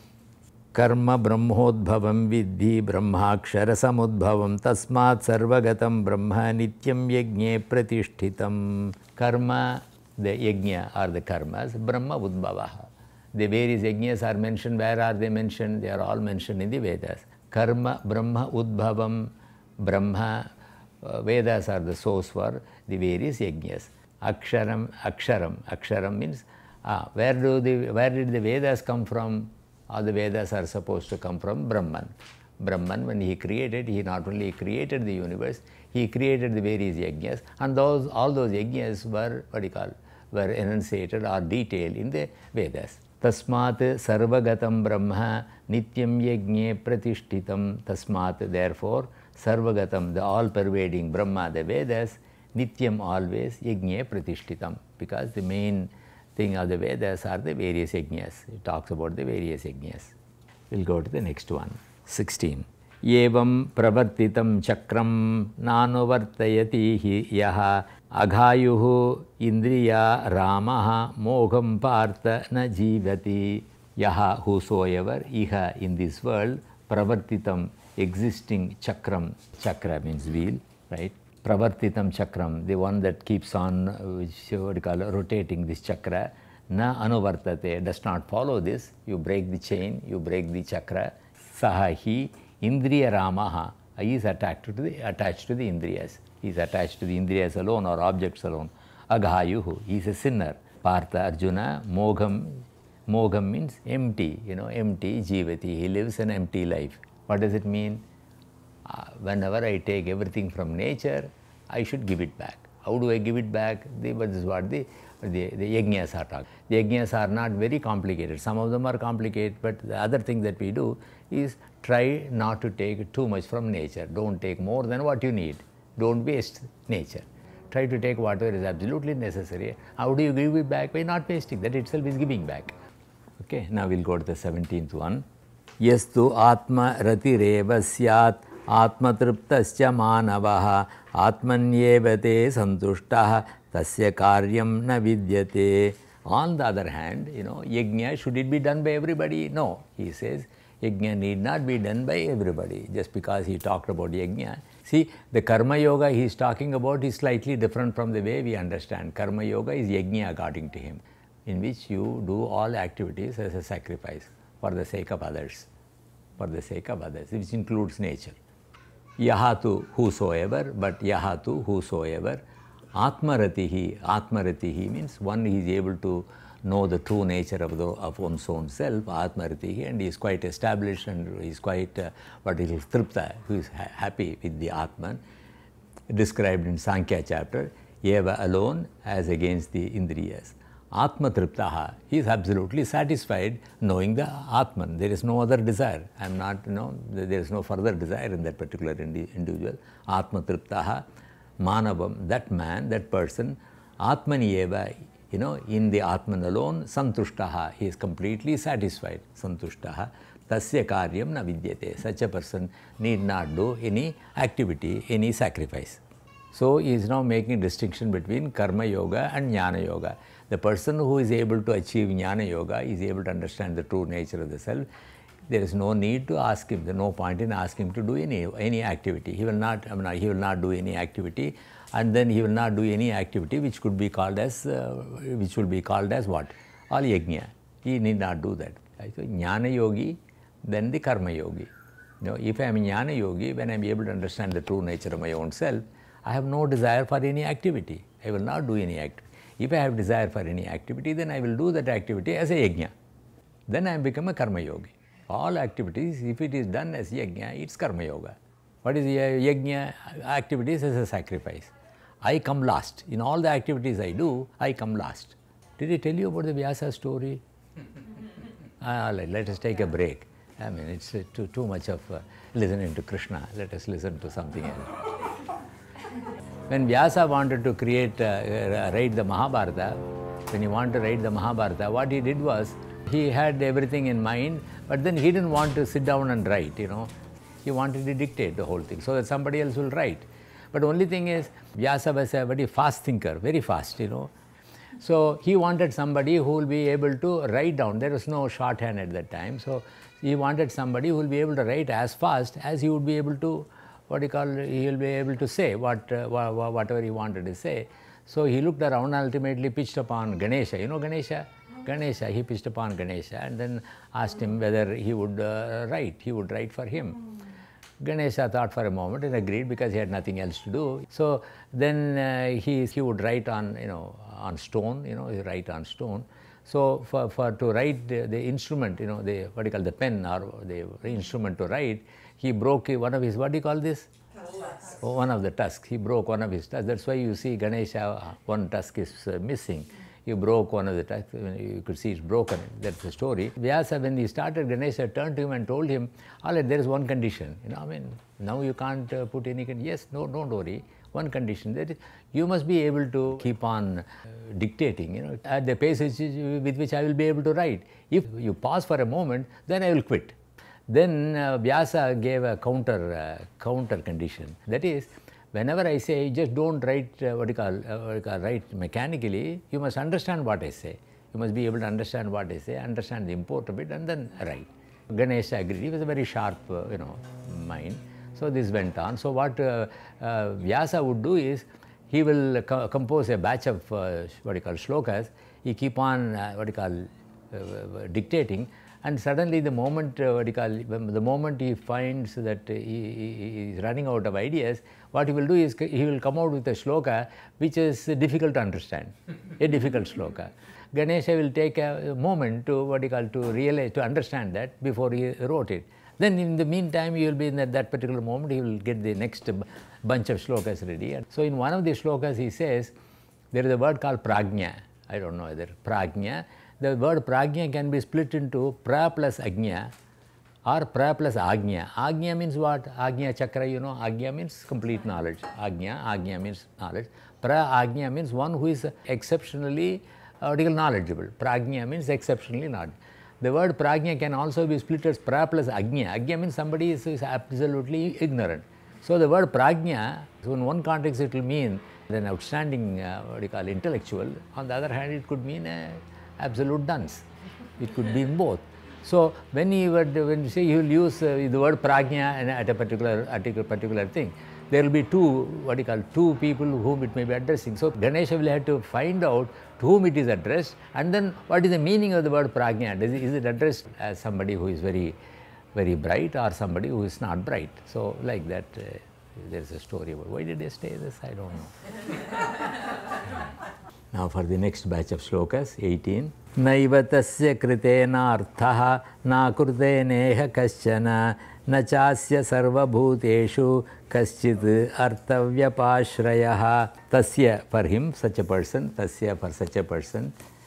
Karma brahmodbhavam vidhi brahmakshara samudbhavam tasmat sarvagatam brahma nityam yajne pratishtitam. Karma, the yajna or the karmas, brahma udbhavaha. The various yajnas are mentioned. Where are they mentioned? They are all mentioned in the Vedas. Karma brahma udbhavam, brahma, uh, Vedas are the source for the various yajnas. Aksharam, aksharam, aksharam means, ah, where do the, where did the Vedas come from? All the Vedas are supposed to come from Brahman. Brahman, when he created, he not only created the universe, he created the various yajnas, and those all those yajnas were, what do you call, were enunciated or detailed in the Vedas. Tasmat sarvagatam brahma nityam yajne pratishtitam. Tasmat, therefore, sarvagatam, the all-pervading Brahma, the Vedas, nityam, always, yajne pratishtitam, because the main thing of the Vedas are the various yajnas. It talks about the various yajnas. We'll go to the next one. sixteen. Evam pravartitam chakram nanuvartayati hi yaha aghayuhu indriya ramaha mogham partha na jivati. Yaha, whosoever, iha, in this world, pravartitam, existing chakram. Chakra means wheel, right? Pravartitam chakram, the one that keeps on, which what you call, rotating this chakra. Na anuvartate, does not follow this. You break the chain, you break the chakra. Saha hi indriya ramaha, he is attached to the attached to the indriyas. He is attached to the indriyas alone or objects alone. Aghayuhu, he is a sinner. Partha Arjuna, mogham, mogham means empty, you know, empty jivati. He lives an empty life. What does it mean? Uh, whenever I take everything from nature, I should give it back. How do I give it back? The, but this is what the The, the yajnas are talking. The yajnas are not very complicated. Some of them are complicated, but the other thing that we do is try not to take too much from nature. Don't take more than what you need. Don't waste nature. Try to take whatever is absolutely necessary. How do you give it back? By not wasting. That itself is giving back. Okay, now we'll go to the seventeenth one. Yastu atma ratireva syat atma triptasya manavaha atmanyevate santushtaha tasya karyam na vidyate. On the other hand, you know, yajna, should it be done by everybody? No. He says, yajna need not be done by everybody. Just because he talked about yajna. See, the karma yoga he is talking about is slightly different from the way we understand. Karma yoga is yajna according to him, in which you do all activities as a sacrifice for the sake of others. For the sake of others, which includes nature. Yahatu, whosoever, but yahatu, whosoever. Atmaratihi, Atmaratihi means one is able to know the true nature of, the, of one's own self, Atmaratihi, and he is quite established and he is quite, uh, what is tripta, who is ha happy with the Atman, described in Sankhya chapter, Eva alone as against the Indriyas. Atma triptaha, he is absolutely satisfied knowing the Atman. There is no other desire. I am not, you know, there is no further desire in that particular indi individual. Atma triptaha. Manavam, that man, that person, Atmani eva, you know, in the Atman alone, santushtaha, he is completely satisfied, santushtaha, tasya karyam na vidyate. Such a person need not do any activity, any sacrifice. So, he is now making distinction between karma yoga and jnana yoga. The person who is able to achieve jnana yoga is able to understand the true nature of the self. There is no need to ask him, there is no point in asking him to do any, any activity. He will not, I mean, he will not do any activity, and then he will not do any activity which could be called as, uh, which will be called as what? All yajna. He need not do that. So, jnana yogi, then the karma yogi. You know, if I am a jnana yogi, when I am able to understand the true nature of my own self, I have no desire for any activity. I will not do any activity. If I have desire for any activity, then I will do that activity as a yajna. Then I become a karma yogi. All activities, if it is done as yajna, it's karma yoga. What is yajna? Activities as a sacrifice. I come last. In all the activities I do, I come last. Did I tell you about the Vyasa story? ah, let, let us take a break. I mean, it's uh, too, too much of uh, listening to Krishna. Let us listen to something else. When Vyasa wanted to create, uh, write the Mahabharata, when he wanted to write the Mahabharata, what he did was, he had everything in mind, but then he didn't want to sit down and write, you know. He wanted to dictate the whole thing so that somebody else will write. But the only thing is, Vyasa was a very fast thinker, very fast, you know. So he wanted somebody who will be able to write down. There was no shorthand at that time. So he wanted somebody who will be able to write as fast as he would be able to, what you call, he will be able to say what, uh, whatever he wanted to say. So he looked around and ultimately pitched upon Ganesha. You know Ganesha? Ganesha, he pitched upon Ganesha and then asked him whether he would uh, write, he would write for him. Mm. Ganesha thought for a moment and agreed because he had nothing else to do. So then uh, he, he would write on, you know, on stone, you know, he write on stone. So for, for to write the, the instrument, you know, the what do you call the pen or the instrument to write, he broke one of his, what do you call this? Oh, one of the tusks. He broke one of his tusks. That's why you see Ganesha, one tusk is uh, missing. He broke one of the tusks. You could see it's broken. That's the story. Vyasa, when he started, Ganesha turned to him and told him, all right, there is one condition. You know, I mean, now you can't uh, put any condition. Yes, no, don't worry. One condition, that is, you must be able to keep on uh, dictating, you know, at the pace with which I will be able to write. If you pause for a moment, then I will quit. Then uh, Vyasa gave a counter uh, counter condition. That is, whenever I say, just don't write uh, what you call, uh, what you call write mechanically, you must understand what I say. You must be able to understand what I say, understand the import of it, and then write. Ganesha agreed. He was a very sharp, uh, you know, mind. So this went on. So what uh, uh, Vyasa would do is, he will co compose a batch of uh, what you call shlokas. He keep on uh, what you call uh, dictating, and suddenly the moment uh, what you call the moment he finds that he, he, he is running out of ideas, what he will do is he will come out with a shloka which is difficult to understand, a difficult shloka. Ganesha will take a moment to what you call to realize, to understand that before he wrote it. Then in the meantime, you will be in that, that particular moment, he will get the next bunch of shlokas ready. And so in one of the shlokas he says, there is a word called prajna. I don't know whether prajna. The word prajna can be split into pra plus ajna or pra plus agnya. Agnya means what? Agnya chakra, you know, agnya means complete knowledge. Agnya, agnya means knowledge. Pra agnya means one who is exceptionally uh, knowledgeable. Prajna means exceptionally knowledgeable. The word prajna can also be split as pra plus agnya. Agnya means somebody is, is absolutely ignorant. So the word prajna, so in one context it will mean an outstanding, uh, what do you call, intellectual. On the other hand, it could mean an absolute dunce. It could be both. So when you would, when you say you will use uh, the word prajna at a particular, at a particular thing, there will be two, what do you call, two people whom it may be addressing. So Ganesha will have to find out to whom it is addressed, and then what is the meaning of the word prajna? Is it, is it addressed as somebody who is very, very bright, or somebody who is not bright? So like that, uh, there is a story about why did they say this? I don't know. Now for the next batch of shlokas, eighteen. Naiva tasya kritena arthaha na kurteneha kaschana na chasya sarva bhuteshu kaschit artavyapashrayaha. Tasya, for him, such a person, tasya, for such a person.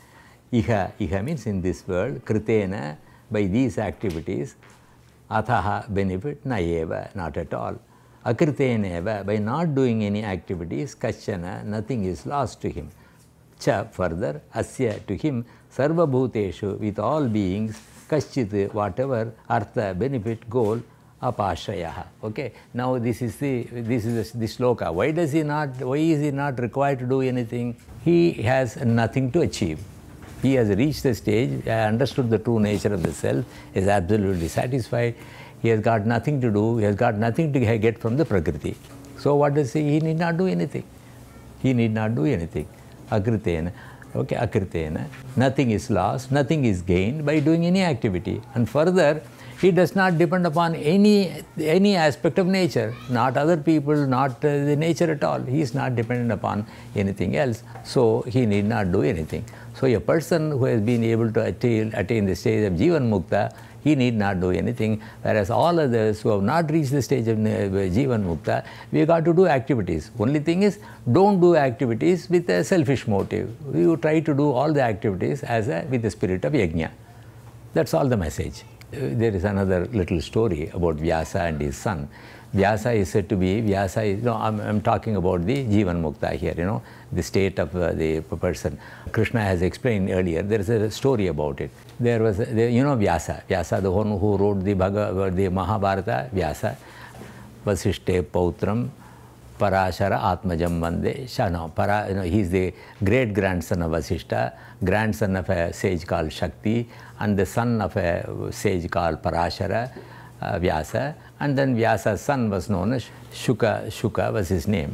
Iha, iha means in this world, kritena, by these activities, athaha, benefit, naeva, not at all. Akritena, by not doing any activities, kaschana, nothing is lost to him. Cha, further, asya, to him, sarva bhuteshu, with all beings, kaschit, whatever, artha, benefit, goal, apashayaha. Okay. Now this is the this is the, the sloka. Why does he not? Why is he not required to do anything? He has nothing to achieve. He has reached the stage, understood the true nature of the self, is absolutely satisfied. He has got nothing to do. He has got nothing to get from the prakriti. So what does he? He need not do anything. He need not do anything. Akritena. Okay, akritena. Nothing is lost. Nothing is gained by doing any activity. And further, he does not depend upon any any aspect of nature, not other people, not uh, the nature at all. He is not dependent upon anything else, so he need not do anything. So a person who has been able to attain, attain the stage of Jivan Mukta, he need not do anything, whereas all others who have not reached the stage of Jivan Mukta, we have got to do activities. Only thing is, don't do activities with a selfish motive. You try to do all the activities as a, with the spirit of Yajna. That's all the message. There is another little story about Vyasa and his son. Vyasa is said to be, Vyasa is, no, I'm, I'm talking about the Jivan Mukta here, you know, the state of uh, the person. Krishna has explained earlier, there is a story about it. There was, a, the, you know, Vyasa, Vyasa, the one who wrote the, Bhagavad, the Mahabharata, Vyasa, Vasishte Pautram, Parashara Atmajam Vande Shano. Para, you know, he is the great grandson of Vasishta, grandson of a sage called Shakti, and the son of a sage called Parashara, uh, Vyasa. And then Vyasa's son was known as Shuka. Shuka was his name.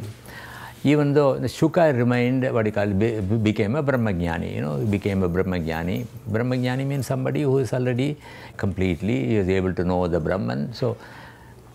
Even though Shuka remained, what you call, be, became a Brahmagyani, you know, became a Brahmagyani. Brahmagyani means somebody who is already completely, he is able to know the Brahman. So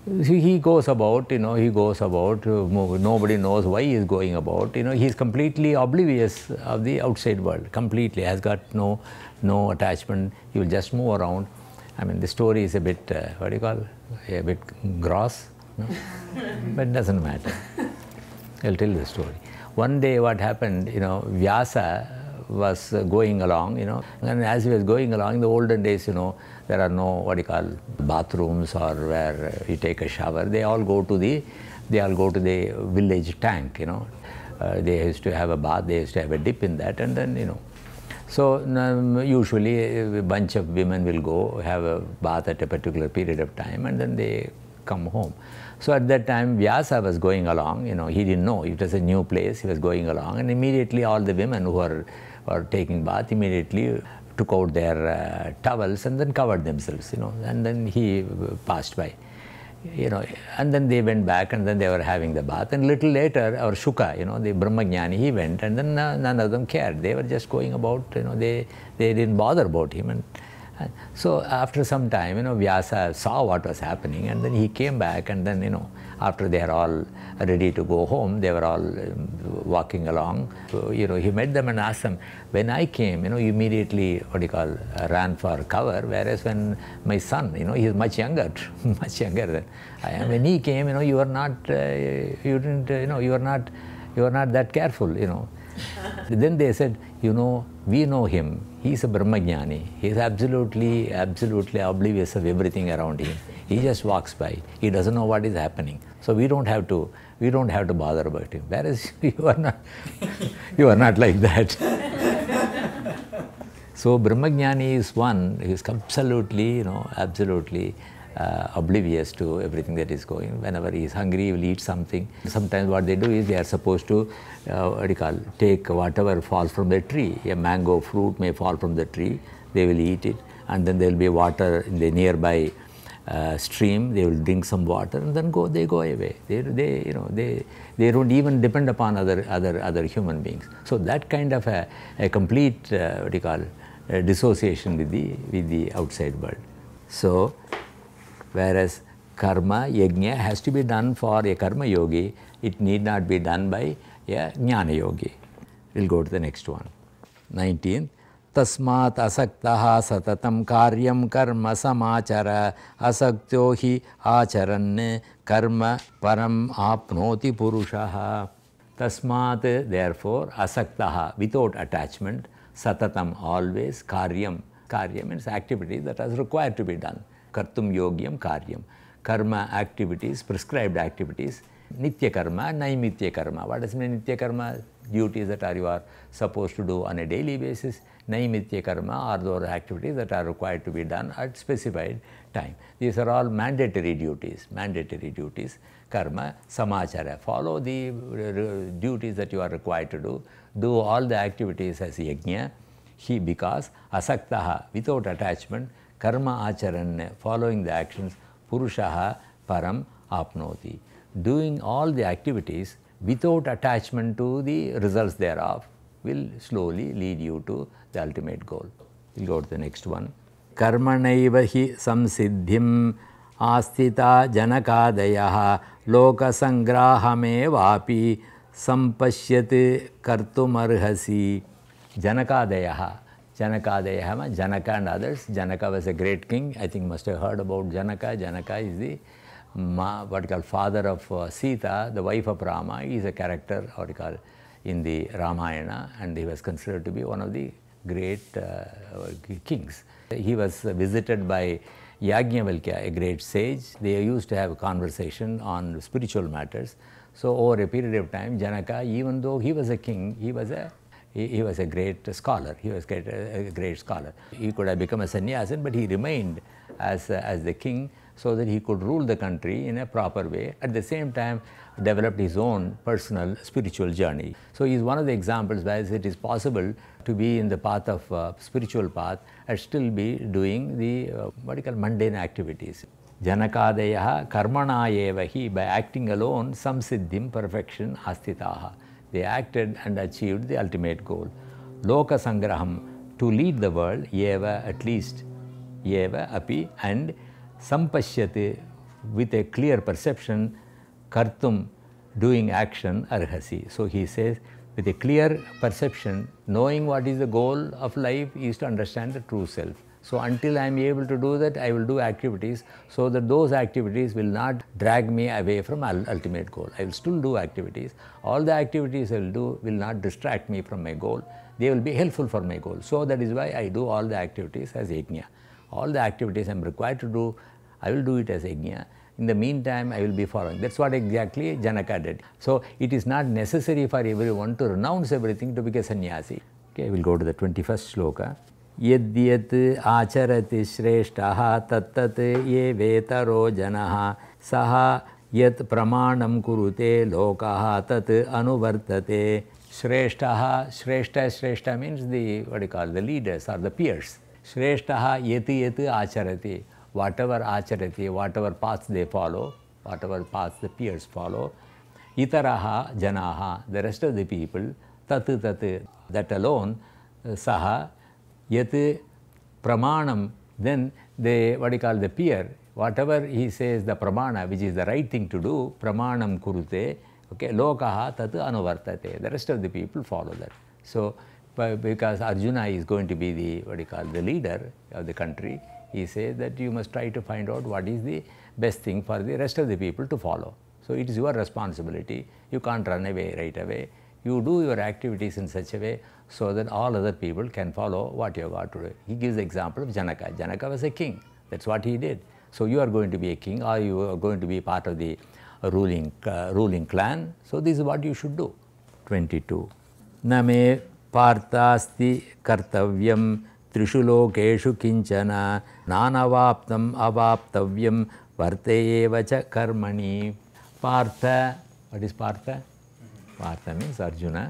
he he goes about, you know, he goes about, uh, mo- nobody knows why he is going about, you know, he is completely oblivious of the outside world, completely, has got no, no attachment, he will just move around. I mean, the story is a bit, uh, what do you call, a bit gross, no? But it doesn't matter. I'll tell the story. One day what happened, you know, Vyasa was uh, going along, you know, and as he was going along, in the olden days, you know, there are no, what do you call, bathrooms or where uh, you take a shower. They all go to the, they all go to the village tank, you know. Uh, they used to have a bath, they used to have a dip in that, and then, you know. So um, usually a bunch of women will go have a bath at a particular period of time, and then they come home. So at that time, Vyasa was going along, you know, he didn't know, it was a new place, he was going along, and immediately all the women who were, were taking bath immediately took out their uh, towels and then covered themselves, you know, and then he passed by, you know, and then they went back and then they were having the bath, and little later our Shuka, you know, the Brahmajnani, he went, and then uh, none of them cared, they were just going about, you know, they, they didn't bother about him. And so after some time, you know, Vyasa saw what was happening, and then he came back, and then, you know, after they are all ready to go home, they were all um, walking along. So, you know, he met them and asked them, when I came, you know, you immediately, what do you call, uh, ran for cover, whereas when my son, you know, he is much younger, much younger than I am. When he came, you know, you were not, uh, you didn't, uh, you know, you were not, you were not that careful, you know. Then they said, you know, we know him. He's a Brahmajnani. He's absolutely, absolutely oblivious of everything around him. He just walks by. He doesn't know what is happening. So we don't have to, we don't have to bother about him. Whereas you are not, you are not like that. So Brahmajnani is one who is absolutely, you know, absolutely uh, oblivious to everything that is going. Whenever he is hungry, he will eat something. Sometimes what they do is they are supposed to, uh, what do you call, take whatever falls from the tree. A mango fruit may fall from the tree, they will eat it, and then there will be water in the nearby uh, stream, they will drink some water, and then go, they go away. They, they, you know, they, they don't even depend upon other, other, other human beings. So that kind of a, a complete, uh, what do you call, uh, dissociation with the, with the outside world. So, whereas karma, yajna has to be done for a karma yogi, it need not be done by a jnana yogi. We'll go to the next one. nineteenth. Tasmat asaktaha satatam karyam karma samachara asaktyo hi acharan karma param apnoti purushaha. Tasmat, therefore, asaktaha, without attachment, satatam, always, karyam. Karyam means activity that is required to be done. Kartum yogyam karyam. Karma activities, prescribed activities. Nitya karma, naimitya karma. What does it mean nitya karma? Duties that are you are supposed to do on a daily basis. Naimitya karma are those activities that are required to be done at specified time. These are all mandatory duties. Mandatory duties. Karma, samachara. Follow the uh, duties that you are required to do. Do all the activities as yajna. He, because asaktaha, without attachment, karma acharan, following the actions, purushaha param apnoti. Doing all the activities without attachment to the results thereof will slowly lead you to the ultimate goal. We'll go to the next one. Karmanaiva hi samsiddhim astita janakadayaha loka sangrahamevapi sampashyate kartumarhasi. Janakadayaha. Janakadayaha, Janaka and others. Janaka was a great king. I think must have heard about Janaka. Janaka is the Ma, what you call father of uh, Sita, the wife of Rama. He is a character, what you call, in the Ramayana, and he was considered to be one of the great uh, kings. He was visited by Yajnavalkya, a great sage. They used to have a conversation on spiritual matters. So over a period of time, Janaka, even though he was a king, he was a he, he was a great scholar. He was great, a great scholar. He could have become a sannyasin, but he remained as uh, as the king, so that he could rule the country in a proper way. At the same time, developed his own personal spiritual journey. So he is one of the examples where it is possible to be in the path of uh, spiritual path and still be doing the uh, what you call mundane activities. Janakadayaha karmana evahi, by acting alone, samsiddhim, perfection, astitaha. They acted and achieved the ultimate goal. Loka sangraham, to lead the world, eva, at least, eva, api, and sampashyate, with a clear perception, kartum, doing action, arhasi. So he says, with a clear perception, knowing what is the goal of life is to understand the true self. So until I am able to do that, I will do activities so that those activities will not drag me away from ultimate goal. I will still do activities. All the activities I will do will not distract me from my goal. They will be helpful for my goal. So that is why I do all the activities as yajna. All the activities I am required to do, I will do it as yajna. In the meantime, I will be following. That's what exactly Janaka did. So it is not necessary for everyone to renounce everything to become sannyasi. Okay, we'll go to the twenty-first shloka. Yadyat acharati shreshtaha tattat ye vetaro janaha saha yat pramanam kurute lokaha tat anuvartate. Shreshtaha, Shreshta, Shreshta means the, what do you call, the leaders or the peers. Shreshtaha yati yati acharati. Whatever acharati, whatever paths they follow, whatever paths the peers follow, itaraha janaha, the rest of the people, tat tat, that alone, saha, yat pramanam, then they, what do you call, the peer, whatever he says the pramana, which is the right thing to do, pramanam kurute, okay, lokaha tat anuvartate, the rest of the people follow that. So, because Arjuna is going to be the, what do you call, the leader of the country, he says that you must try to find out what is the best thing for the rest of the people to follow. So it is your responsibility. You can't run away right away. You do your activities in such a way so that all other people can follow what you have got to do. He gives the example of Janaka. Janaka was a king. That's what he did. So you are going to be a king, or you are going to be part of the ruling, uh, ruling clan. So this is what you should do. twenty-two. Name partasti kartavyam trishu lokeshu kinchana nanavaptam avaptavyam varteyeva cha karmani. Partha, what is Partha? Partha means Arjuna.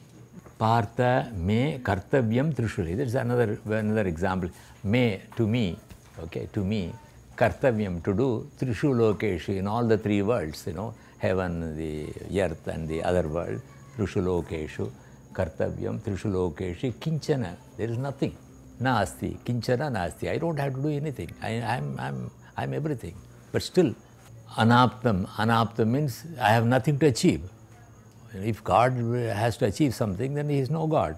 Partha me kartavyam trishuli. That's another, another example. Me, to me, okay, to me. Kartavyam, to do, trishu lokeshu, in all the three worlds, you know, heaven, the earth and the other world, trishu lokeshu, kartavyam, trishu lokeshu, kinchana, there is nothing. Nasti, kinchana nasti. I don't have to do anything. I am I'm, I'm, I'm everything. But still, anaptam. Anaptam means I have nothing to achieve. If God has to achieve something, then He is no God.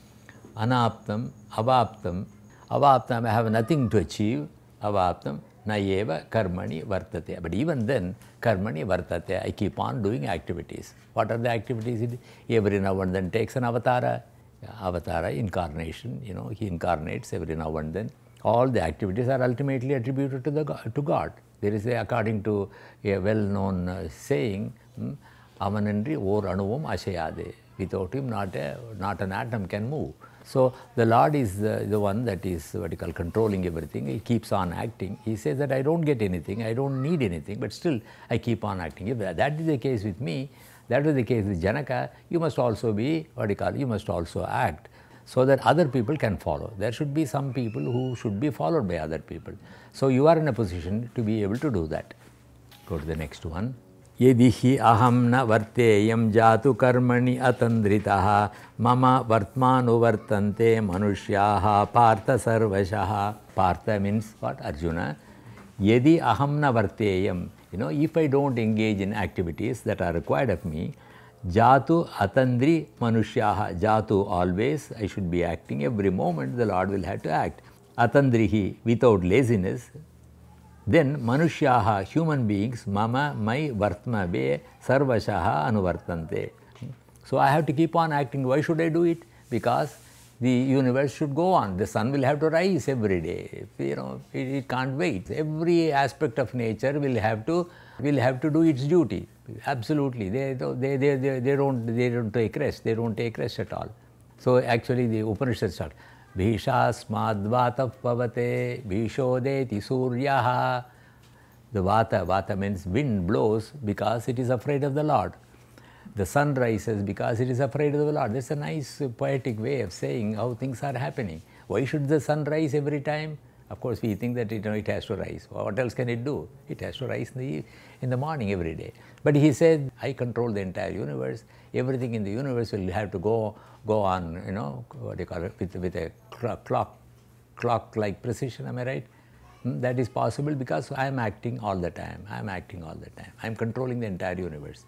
Anaptam, avaptam. Avaptam, I have nothing to achieve. Avaptam, nayeva karmani vartate. But even then, karmani vartate, I keep on doing activities. What are the activities? Every now and then takes an avatara. Avatara, incarnation, you know, he incarnates every now and then. All the activities are ultimately attributed to the to God. There is, a, according to a well-known uh, saying, avanandri or anuvam ashayade. Without him, not a, not an atom can move. So the Lord is the, the one that is what you call controlling everything. He keeps on acting. He says that I don't get anything, I don't need anything, but still I keep on acting. If that is the case with me, that was the case with Janaka, you must also be, what do you call, you must also act so that other people can follow. There should be some people who should be followed by other people. So you are in a position to be able to do that. Go to the next one. Yedihi aham na varteyam jatu karmani atandritaha mama vartmanu vartante manushyaha partha sarvashaha. Partha means what? Arjuna. Yedi aham na varteyam. You know, if I don't engage in activities that are required of me, jatu atandri manushyaha. Jatu, always I should be acting. Every moment the Lord will have to act. Atandrihi, without laziness. Then manushyaha, human beings, mama, my, vartma, be, sarvashaha, anuvartante. So I have to keep on acting. Why should I do it? Because the universe should go on. The sun will have to rise every day. You know, it, it can't wait. Every aspect of nature will have to will have to do its duty. Absolutely. They they they they, they don't they don't take rest. They don't take rest at all. So actually, the Upanishads start. Bhishasmadvata pavate bhishodeti suryaha. The vata, vata means wind blows because it is afraid of the Lord. The sun rises because it is afraid of the Lord. That's a nice poetic way of saying how things are happening. Why should the sun rise every time? Of course, we think that you know, it has to rise. What else can it do? It has to rise in the, in the morning every day. But he said, I control the entire universe. Everything in the universe will have to go go on, you know, what do you call it, with, with a clock, clock, clock-like precision, am I right? Hmm? That is possible because I am acting all the time. I am acting all the time. I am controlling the entire universe.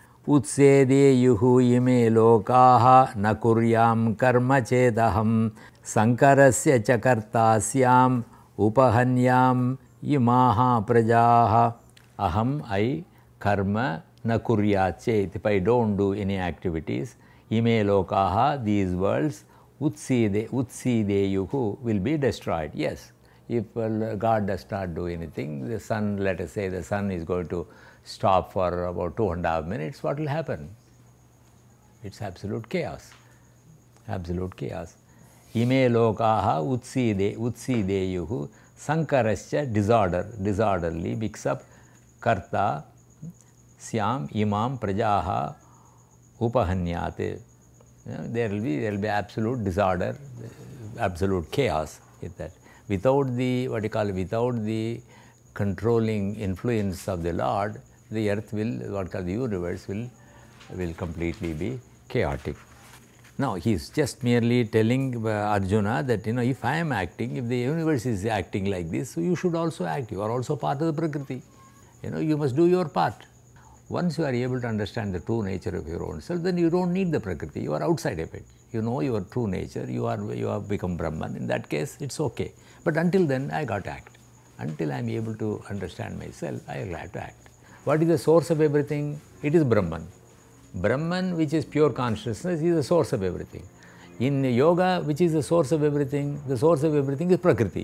Utsedeyuhu ime lokaha na kuryam karma chedaham sankarasya chakartasyam upahanyam imaha prajaha. Aham, I, karma na kuryat chet. If I don't do any activities, ime lokaha, these worlds, utside, utsideyuhu, will be destroyed. Yes, if uh, God does not do anything, the sun, let us say the sun is going to stop for about two and a half minutes, what will happen? It's absolute chaos. Absolute chaos. Ime lokaha utside, utsideyuhu sankarasya, disorder, disorderly, mix up, karta, syam, imam, prajaha, upahanyate. You know, there will be there will be absolute disorder, absolute chaos in that. Without the what you call without the controlling influence of the Lord, the earth will what called the universe will will completely be chaotic. Now he is just merely telling Arjuna that you know if I am acting, if the universe is acting like this, so you should also act. You are also part of the Prakriti. You know you must do your part. Once you are able to understand the true nature of your own self, then you don't need the Prakriti. You are outside of it. You know your true nature. You are you have become Brahman. In that case, it's okay. But until then, I got to act. Until I am able to understand myself, I will have to act. What is the source of everything? It is Brahman. Brahman, which is pure consciousness, is the source of everything. In yoga, which is the source of everything, the source of everything is Prakriti.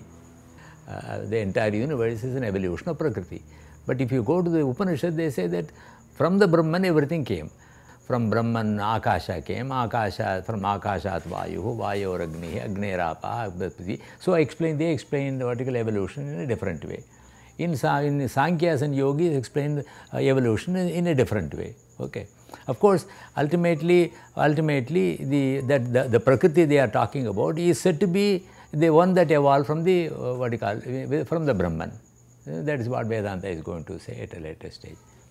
Uh, the entire universe is an evolution of Prakriti. But if you go to the Upanishad, they say that from the Brahman everything came. From Brahman, Akasha came, Akasha, from Akashat Vayu, Vayu Agni, Agnerapa. So I explained, they explained vertical evolution in a different way. In, in Sankhya's and Yogis explained uh, evolution in, in a different way. Okay. Of course, ultimately, ultimately the, that the, the Prakriti they are talking about is said to be the one that evolved from the, uh, what you call, from the Brahman. That is what Vedanta is going to say at a later stage.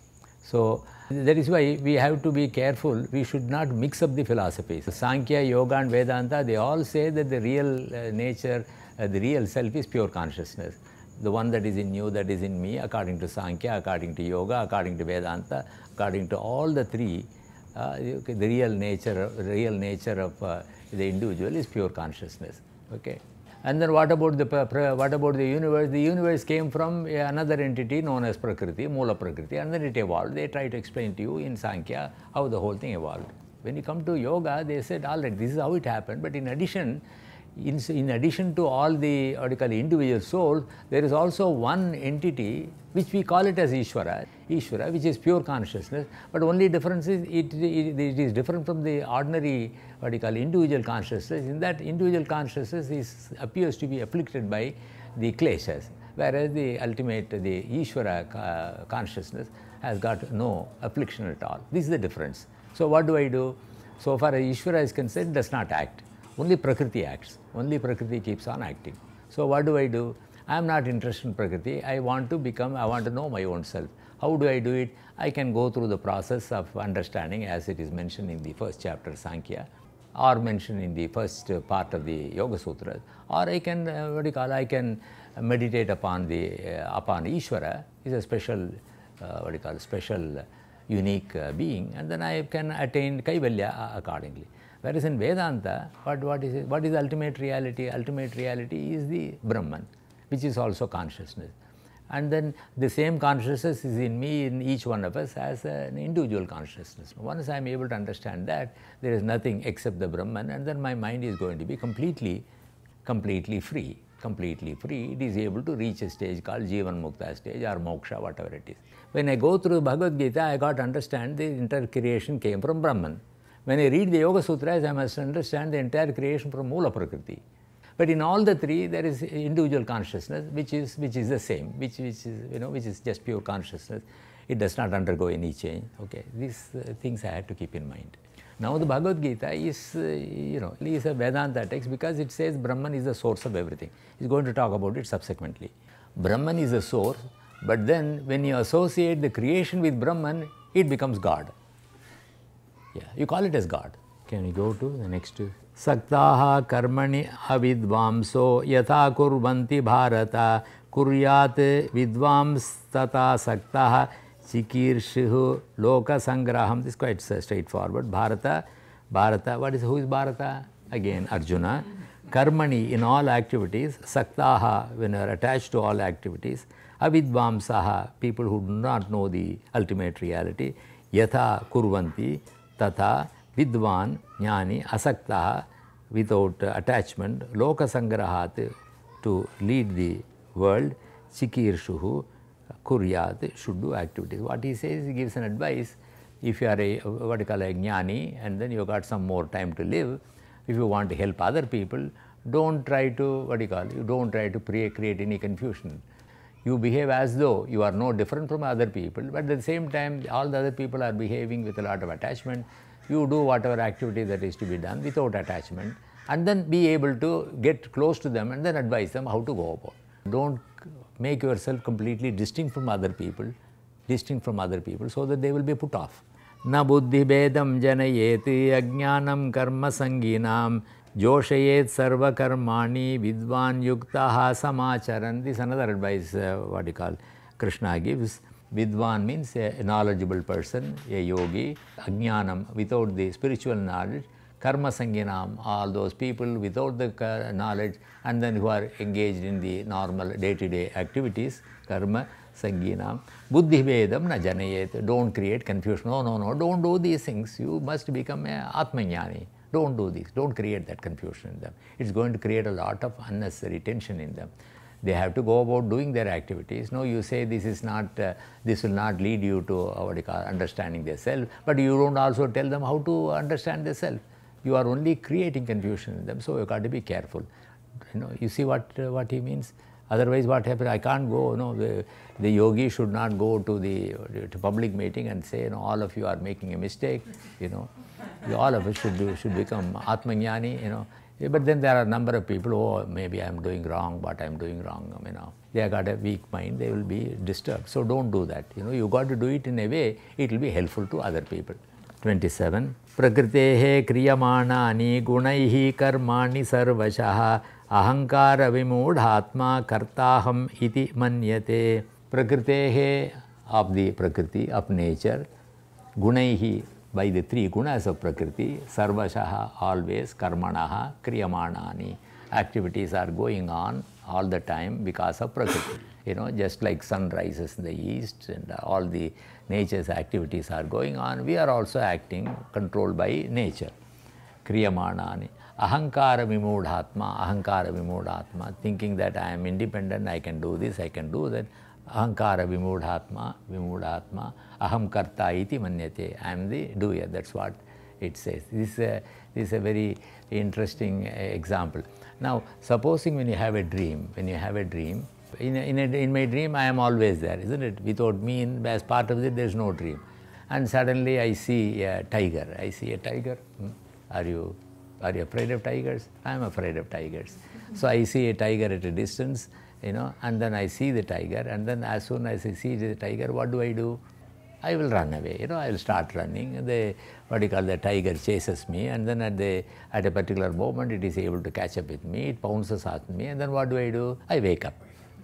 So, that is why we have to be careful. We should not mix up the philosophies. Sankhya, Yoga and Vedanta, they all say that the real uh, nature, uh, the real self is pure consciousness. The one that is in you, that is in me, according to Sankhya, according to Yoga, according to Vedanta, according to all the three, uh, the real nature, real nature of uh, the individual is pure consciousness. Okay. And then what about the what about the universe? The universe came from another entity known as Prakriti, Mula Prakriti, and then it evolved. They try to explain to you in Sankhya how the whole thing evolved. When you come to yoga, they said, all right, this is how it happened. But in addition, in, in addition to all the what you call individual souls, there is also one entity which we call it as Ishvara, Ishvara, which is pure consciousness. But only difference is it, it, it is different from the ordinary what you call individual consciousness. In that individual consciousness is appears to be afflicted by the kleshas, whereas the ultimate, the Ishvara uh, consciousness has got no affliction at all. This is the difference. So what do I do? So far as Ishvara is concerned, it does not act. Only Prakriti acts. Only Prakriti keeps on acting. So what do I do? I am not interested in Prakriti. I want to become, I want to know my own self. How do I do it? I can go through the process of understanding as it is mentioned in the first chapter, Sankhya, or mentioned in the first part of the Yoga Sutras, or I can, uh, what do you call, I can meditate upon the, uh, upon Ishvara, is a special, uh, what do you call, special, uh, unique uh, being, and then I can attain Kaivalya accordingly. Whereas in Vedanta, what, what is it? What is ultimate reality? Ultimate reality is the Brahman, which is also consciousness. And then the same consciousness is in me, in each one of us as an individual consciousness. Once I am able to understand that, there is nothing except the Brahman, and then my mind is going to be completely, completely free. Completely free. It is able to reach a stage called Jivan Mukta stage or Moksha, whatever it is. When I go through Bhagavad Gita, I got to understand the entire creation came from Brahman. When I read the Yoga Sutras, I must understand the entire creation from Mula Prakriti. But in all the three, there is individual consciousness, which is which is the same, which which is you know which is just pure consciousness. It does not undergo any change. Okay, these uh, things I had to keep in mind. Now the Bhagavad Gita is uh, you know is a Vedanta text because it says Brahman is the source of everything. He's going to talk about it subsequently. Brahman is the source, but then when you associate the creation with Brahman, it becomes God. Yeah, you call it as God. Can we go to the next? Saktaha karmani avidvamso yatha kurvanti bharata kuryat vidvams tata saktaha chikirshuhu loka sangraham. This is quite straightforward. Bharata, Bharata, what is, who is Bharata? Again, Arjuna. Karmani, in all activities, saktaha, when you are attached to all activities, avidvamsaha, people who do not know the ultimate reality, yatha kurvanti, tata vidvan, jnani, asaktaha, without attachment, loka sangrahat, to lead the world, chikirshuhu, kuryat, should do activities. What he says, he gives an advice. If you are a, what you call a jnani, and then you got some more time to live, if you want to help other people, don't try to, what do you call, you don't try to create any confusion. You behave as though you are no different from other people, but at the same time, all the other people are behaving with a lot of attachment. You do whatever activity that is to be done without attachment, and then be able to get close to them and then advise them how to go about. Don't make yourself completely distinct from other people, distinct from other people, so that they will be put off. Na buddhi bedam janayeti ajnanam karma sanginam joshayet sarva karmani vidvan yuktaha samacharan. This is another advice, uh, what you call, Krishna gives. Vidvan means a knowledgeable person, a yogi. Ajnanam, without the spiritual knowledge. Karma sanginam, all those people without the knowledge and then who are engaged in the normal day-to-day activities, karma sanginam. Buddhi vedam na janayet. Don't create confusion. No, no, no, don't do these things. You must become a atmajnani. Don't do this. Don't create that confusion in them. It's going to create a lot of unnecessary tension in them. They have to go about doing their activities. No, you say this is not, uh, this will not lead you to uh, what do you call, understanding their self, but you don't also tell them how to understand their self. You are only creating confusion in them, so you got to be careful. You know, you see what uh, what he means. Otherwise, what happens? I can't go. You know, the, the yogi should not go to the to public meeting and say, you know, all of you are making a mistake. You know, all of us should do, should become atmajnani. You know, but then there are a number of people. Oh, maybe I'm doing wrong. What I'm doing wrong. You know, they have got a weak mind. They will be disturbed. So don't do that. You know, you got to do it in a way it will be helpful to other people. twenty-seven. Prakritehe kriyamanani gunaihi karmani sarvashaha ahankara vimudhatma kartaham iti manyate. Prakritehe, of the prakriti, of nature, gunaihi, by the three gunas of prakriti, sarvashaha, always, karmanaha, kriyamanani. Activities are going on all the time because of prakriti. You know, just like sun rises in the east and all the nature's activities are going on, we are also acting controlled by nature. Kriyamanani. Ahankara vimudhatma, ahankara vimudhatma, thinking that I am independent, I can do this, I can do that. Ahankara vimudhatma, vimudhatma, aham karta iti manyate, I am the doer, that's what it says. This is a, this is a very interesting example. Now, supposing when you have a dream, when you have a dream, in, a, in, a, in my dream I am always there, isn't it? Without me, in, as part of it, there is no dream. And suddenly I see a tiger. I see a tiger. Hmm? Are you, are you afraid of tigers? I am afraid of tigers. So I see a tiger at a distance, you know, and then I see the tiger, and then as soon as I see the tiger, what do I do? I will run away, you know, I will start running. The, what do you call, the tiger chases me, and then at, the, at a particular moment it is able to catch up with me, it pounces at me, and then what do I do? I wake up.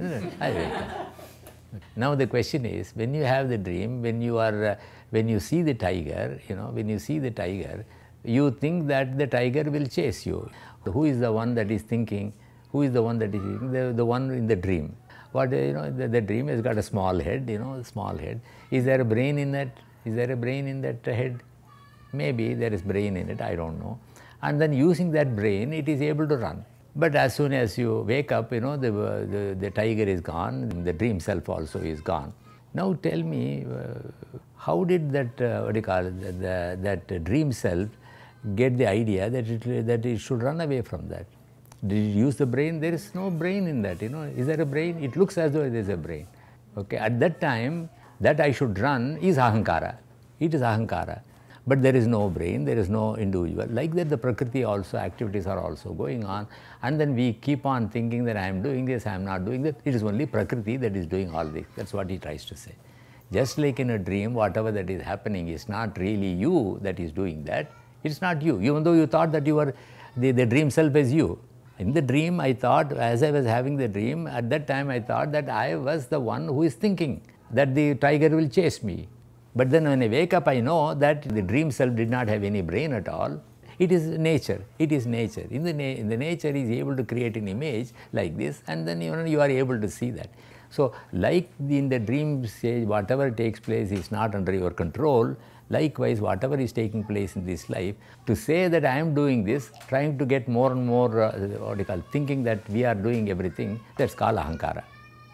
I wake up. Now the question is, when you have the dream, when you are, uh, when you see the tiger, you know, when you see the tiger, you think that the tiger will chase you. Who is the one that is thinking? Who is the one that is thinking? The, the one in the dream. What, you know, the, the dream has got a small head, you know, a small head. Is there a brain in that? Is there a brain in that head? Maybe there is brain in it, I don't know. And then using that brain, it is able to run. But as soon as you wake up, you know, the, the, the tiger is gone, the dream self also is gone. Now tell me, uh, how did that, uh, what do you call it, the, the, that dream self get the idea that it, that it should run away from that? Did it use the brain? There is no brain in that, you know. Is there a brain? It looks as though there is a brain. Okay, at that time, that I should run is ahankara. It is ahankara. But there is no brain, there is no individual. Like that, the prakriti also, activities are also going on. And then we keep on thinking that I am doing this, I am not doing that. It is only prakriti that is doing all this. That's what he tries to say. Just like in a dream, whatever that is happening is not really you that is doing that. It's not you. Even though you thought that you were, the, the dream self is you. In the dream, I thought, as I was having the dream, at that time I thought that I was the one who is thinking that the tiger will chase me. But then when I wake up, I know that the dream self did not have any brain at all. It is nature. It is nature. In the, na in the nature, is able to create an image like this, and then you know, you are able to see that. So, like in the dream stage, whatever takes place is not under your control. Likewise, whatever is taking place in this life, to say that I am doing this, trying to get more and more, uh, what do you call, thinking that we are doing everything, that's called ahankara.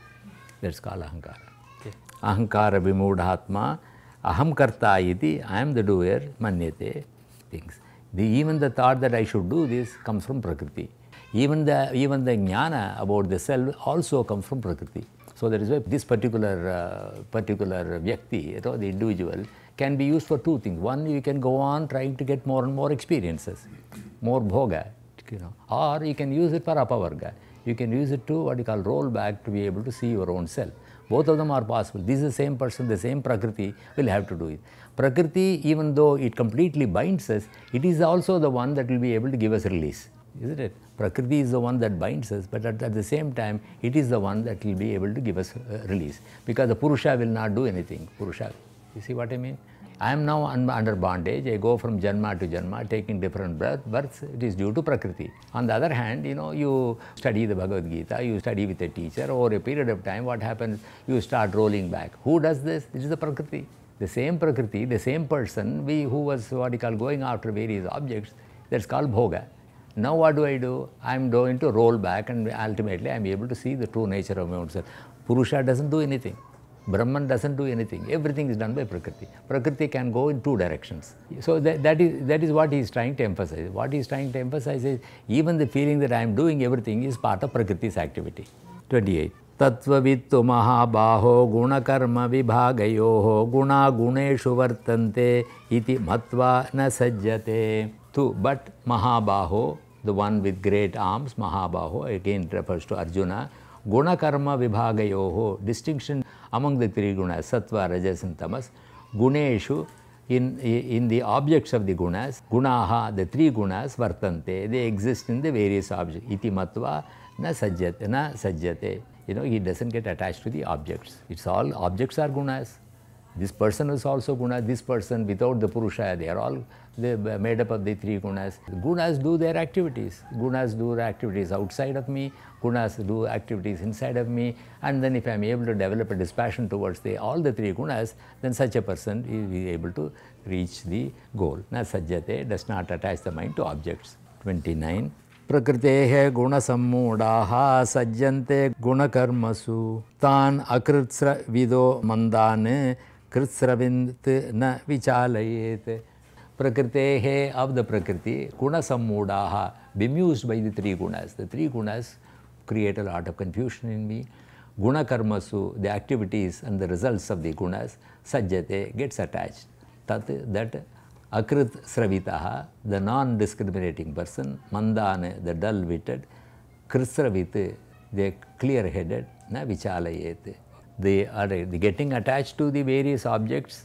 That's called ahankara. Okay. Ahankara vimudhatma, aham karta iti, I am the doer, manyate, things. The, even the thought that I should do this comes from Prakriti. Even the, even the jnana about the self also comes from Prakriti. So that is why this particular, uh, particular vyakti, you know, the individual, can be used for two things. One, you can go on trying to get more and more experiences, more bhoga, you know, or you can use it for apavarga. You can use it to what you call roll back to be able to see your own self. Both of them are possible. This is the same person, the same Prakriti will have to do it. Prakriti, even though it completely binds us, it is also the one that will be able to give us release, isn't it? Prakriti is the one that binds us, but at, at the same time, it is the one that will be able to give us uh, release. Because the Purusha will not do anything. Purusha, you see what I mean? I am now un under bondage. I go from Janma to Janma, taking different birth, births. It is due to Prakriti. On the other hand, you know, you study the Bhagavad Gita, you study with a teacher. Over a period of time, what happens? You start rolling back. Who does this? It is the Prakriti. The same Prakriti, the same person, we who was what you call going after various objects, that's called bhoga. Now what do I do? I am going to roll back, and ultimately I am able to see the true nature of my own self. Purusha doesn't do anything. Brahman doesn't do anything. Everything is done by Prakriti. Prakriti can go in two directions. So that, that, is, that is what he is trying to emphasize. What he is trying to emphasize is even the feeling that I am doing everything is part of Prakriti's activity. twenty-eight. Tattvavittu mahabaho gunakarma vibhagayoho guna guneshu vartante iti matva na sajjate. Two, but Mahabaho, the one with great arms, Mahabaho, again refers to Arjuna. Guna karma vibhagayoho, distinction among the three gunas, sattva, rajas and tamas. Guneshu, in, in the objects of the gunas, gunaha, the three gunas, vartante, they exist in the various objects. Iti matva na sajjate, na sajjate. You know, he doesn't get attached to the objects. It's all, objects are gunas. This person is also guna, this person without the Purusha, they are all they made up of the three gunas. Gunas do their activities. Gunas do their activities outside of me, gunas do activities inside of me, and then if I am able to develop a dispassion towards the, all the three gunas, then such a person is able to reach the goal. Na sajjate, does not attach the mind to objects. twenty-nine. Prakritehe guna sammudaha sajjante gunakarmasu tan akritsra vido mandane kritsravint na vichalayet. Prakritehe, of the Prakriti, guna sammudaha, bemused by the three gunas. The three gunas create a lot of confusion in me. Guna karmasu, the activities and the results of the gunas, sajjate, gets attached. Tat, that akrit sravitaha, the non-discriminating person, mandane, the dull-witted, krisravit, the clear-headed, na vichalayet. They are the getting attached to the various objects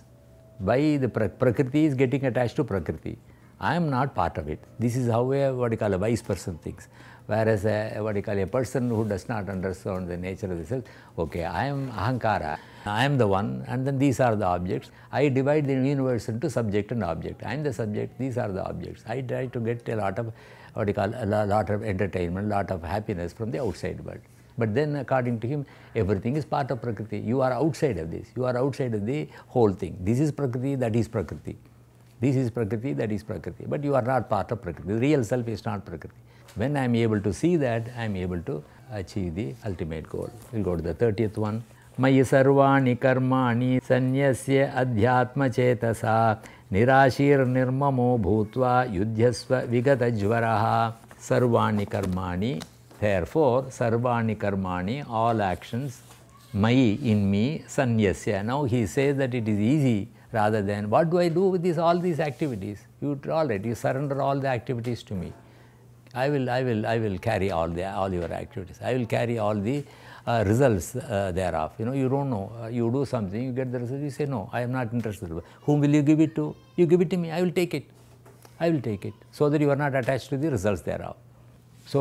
by the pra Prakriti is getting attached to Prakriti. I am not part of it. This is how a, what you call a wise person thinks. Whereas a, what you call a person who does not understand the nature of the self, okay, I am ahankara, I am the one, and then these are the objects. I divide the universe into subject and object. I am the subject, these are the objects. I try to get a lot of, what you call, a lot of entertainment, lot of happiness from the outside world. But then according to him, everything is part of Prakriti. You are outside of this. You are outside of the whole thing. This is Prakriti, that is Prakriti. This is Prakriti, that is Prakriti. But you are not part of Prakriti. The real self is not Prakriti. When I am able to see that, I am able to achieve the ultimate goal. We will go to the thirtieth one. Mayi sarvani karmani sanyasya adhyatma chetasa nirashir nirmamo bhutva yudhyasva vigatajvaraha sarvani karmani. Therefore, sarvani karmani, all actions, mai, in me, sanyasya. Now he says that it is easy rather than, what do I do with this, all these activities? You all right, you surrender all the activities to me. I will, I will, I will carry all the, all your activities. I will carry all the uh, results uh, thereof. You know, you don't know. Uh, you do something, you get the result, you say, no, I am not interested. Whom will you give it to? You give it to me, I will take it. I will take it. So that you are not attached to the results thereof. So,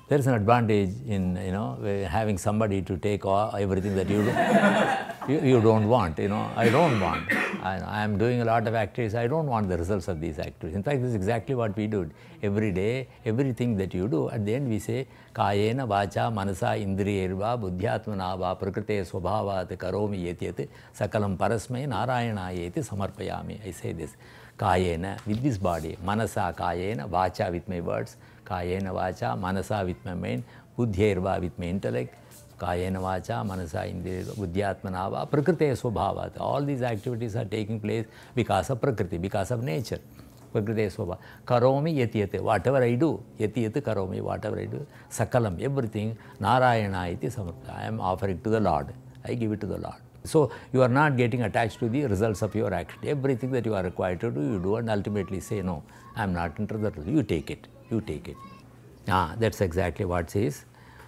There is an advantage in, you know, having somebody to take all, everything that you do, you, you don't want, you know. I don't want. I am doing a lot of activities. I don't want the results of these activities. In fact, this is exactly what we do. Every day, everything that you do, at the end we say, Kayena vacha manasa indriyerva buddhyatmana va prakrite swabhavat karomi yetyat sakalam parasmai narayana yeti samarpayami. I say this. Kayena, with this body, manasa kayena, vacha with my words, kayena vacha, manasa with my mind, buddhyerva with my intellect, kayena vacha, manasa indriya, buddhyatmana va prakrite swabhavat. All these activities are taking place because of prakriti, because of nature. Prakriti swabha. Karomi yatiyate, whatever I do, yatiyate karomi, whatever I do, sakalam, everything, narayana iti samarpayami. I am offering to the Lord. I give it to the Lord. So, you are not getting attached to the results of your action. Everything that you are required to do, you do, and ultimately say, no, I am not interested. You take it. You take it. Ah, that's exactly what says.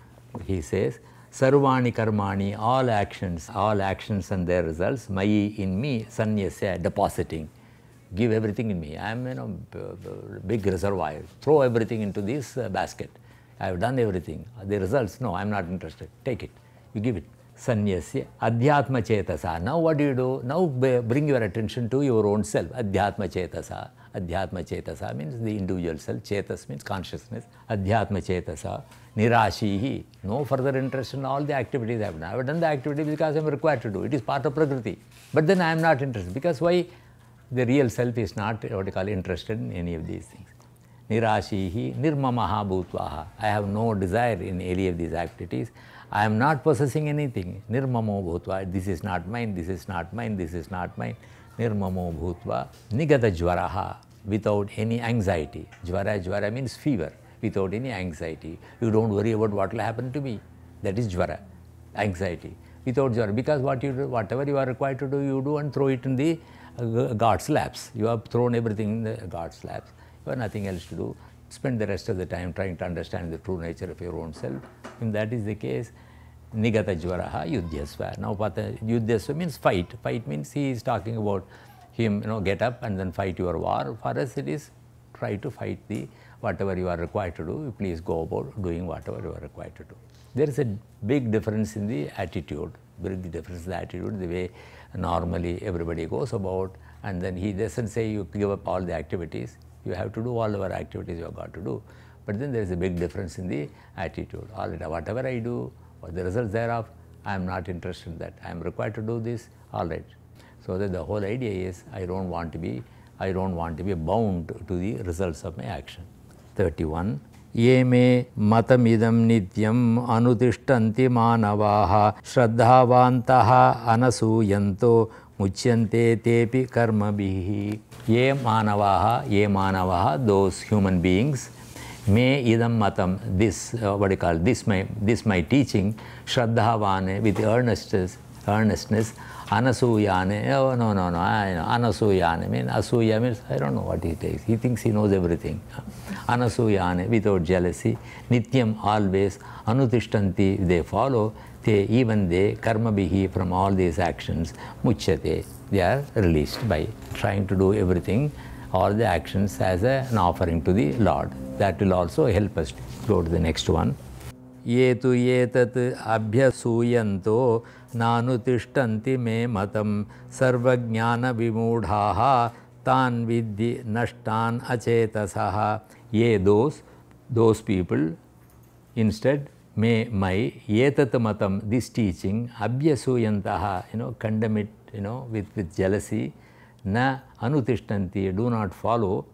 He says, Sarvani karmani, all actions, all actions and their results, mayi in me, sanyasya, depositing. Give everything in me. I am, you know, big reservoir. Throw everything into this uh, basket. I have done everything. The results, no, I am not interested. Take it. You give it. Sanyasya, Adhyatma Chetasa. Now what do you do? Now bring your attention to your own self. Adhyatma Chetasa. Adhyatma Chetasa means the individual self. Chetas means consciousness. Adhyatma Chetasa. Nirashihi. No further interest in all the activities I have done. I have done the activities because I am required to do. It is part of Prakriti. But then I am not interested. Because why? The real self is not, what you call, interested in any of these things. Nirashihi nirmamaha bhutvaha. I have no desire in any of these activities. I am not possessing anything. Nirmamo bhutva. This is not mine, this is not mine, this is not mine. Nirmamo bhutva. Nigata jvaraha. Without any anxiety. Jvara, jvara means fever. Without any anxiety. You don't worry about what will happen to me. That is jvara. Anxiety. Without jvara. Because what you do, whatever you are required to do, you do and throw it in the uh, God's laps. You have thrown everything in the God's laps. You have nothing else to do. Spend the rest of the time trying to understand the true nature of your own self. If that is the case, Nigata Jvaraha Yudhyasva. Now, Yudhyasva means fight. Fight means he is talking about him, you know, get up and then fight your war. For us, it is try to fight the whatever you are required to do. You please go about doing whatever you are required to do. There is a big difference in the attitude. Big difference in the attitude, the way normally everybody goes about, and then he doesn't say you give up all the activities. You have to do all our activities you have got to do. But then there is a big difference in the attitude. All right, whatever I do, or the results thereof, I am not interested in that. I am required to do this, all right. So that the whole idea is, I don't want to be, I don't want to be bound to the results of my action. thirty-one. Ye me matamidam nityam anutishtanti manavaha shraddhavantaha anasuyanto muchyante tepi karma bihi. Ye manavaha, ye manavaha, those human beings, me idam matam, this, uh, what do you call, this my, this my teaching, shraddhavane, with earnestness, earnestness, anasuyane, oh no, no, no, I know, anasuyane, mean, asuya means, I don't know what he takes, he thinks he knows everything. Anasuyane, without jealousy, nityam, always, anutishtanti, they follow, they, even they, karma bihi, from all these actions, muchyate, they are released by trying to do everything, all the actions as a, an offering to the Lord. That will also help us. Go to the next one. Ye tu yetat abhyasuyanto nanutishtanti me matam sarvajnana vimudhaha tan vidhi nashtan achetasaha. Ye, those, those people, instead, may my yetat matam, this teaching, abhyasuyantaha, you know, condemn it, you know, with, with jealousy, na anutishtanti, do not follow,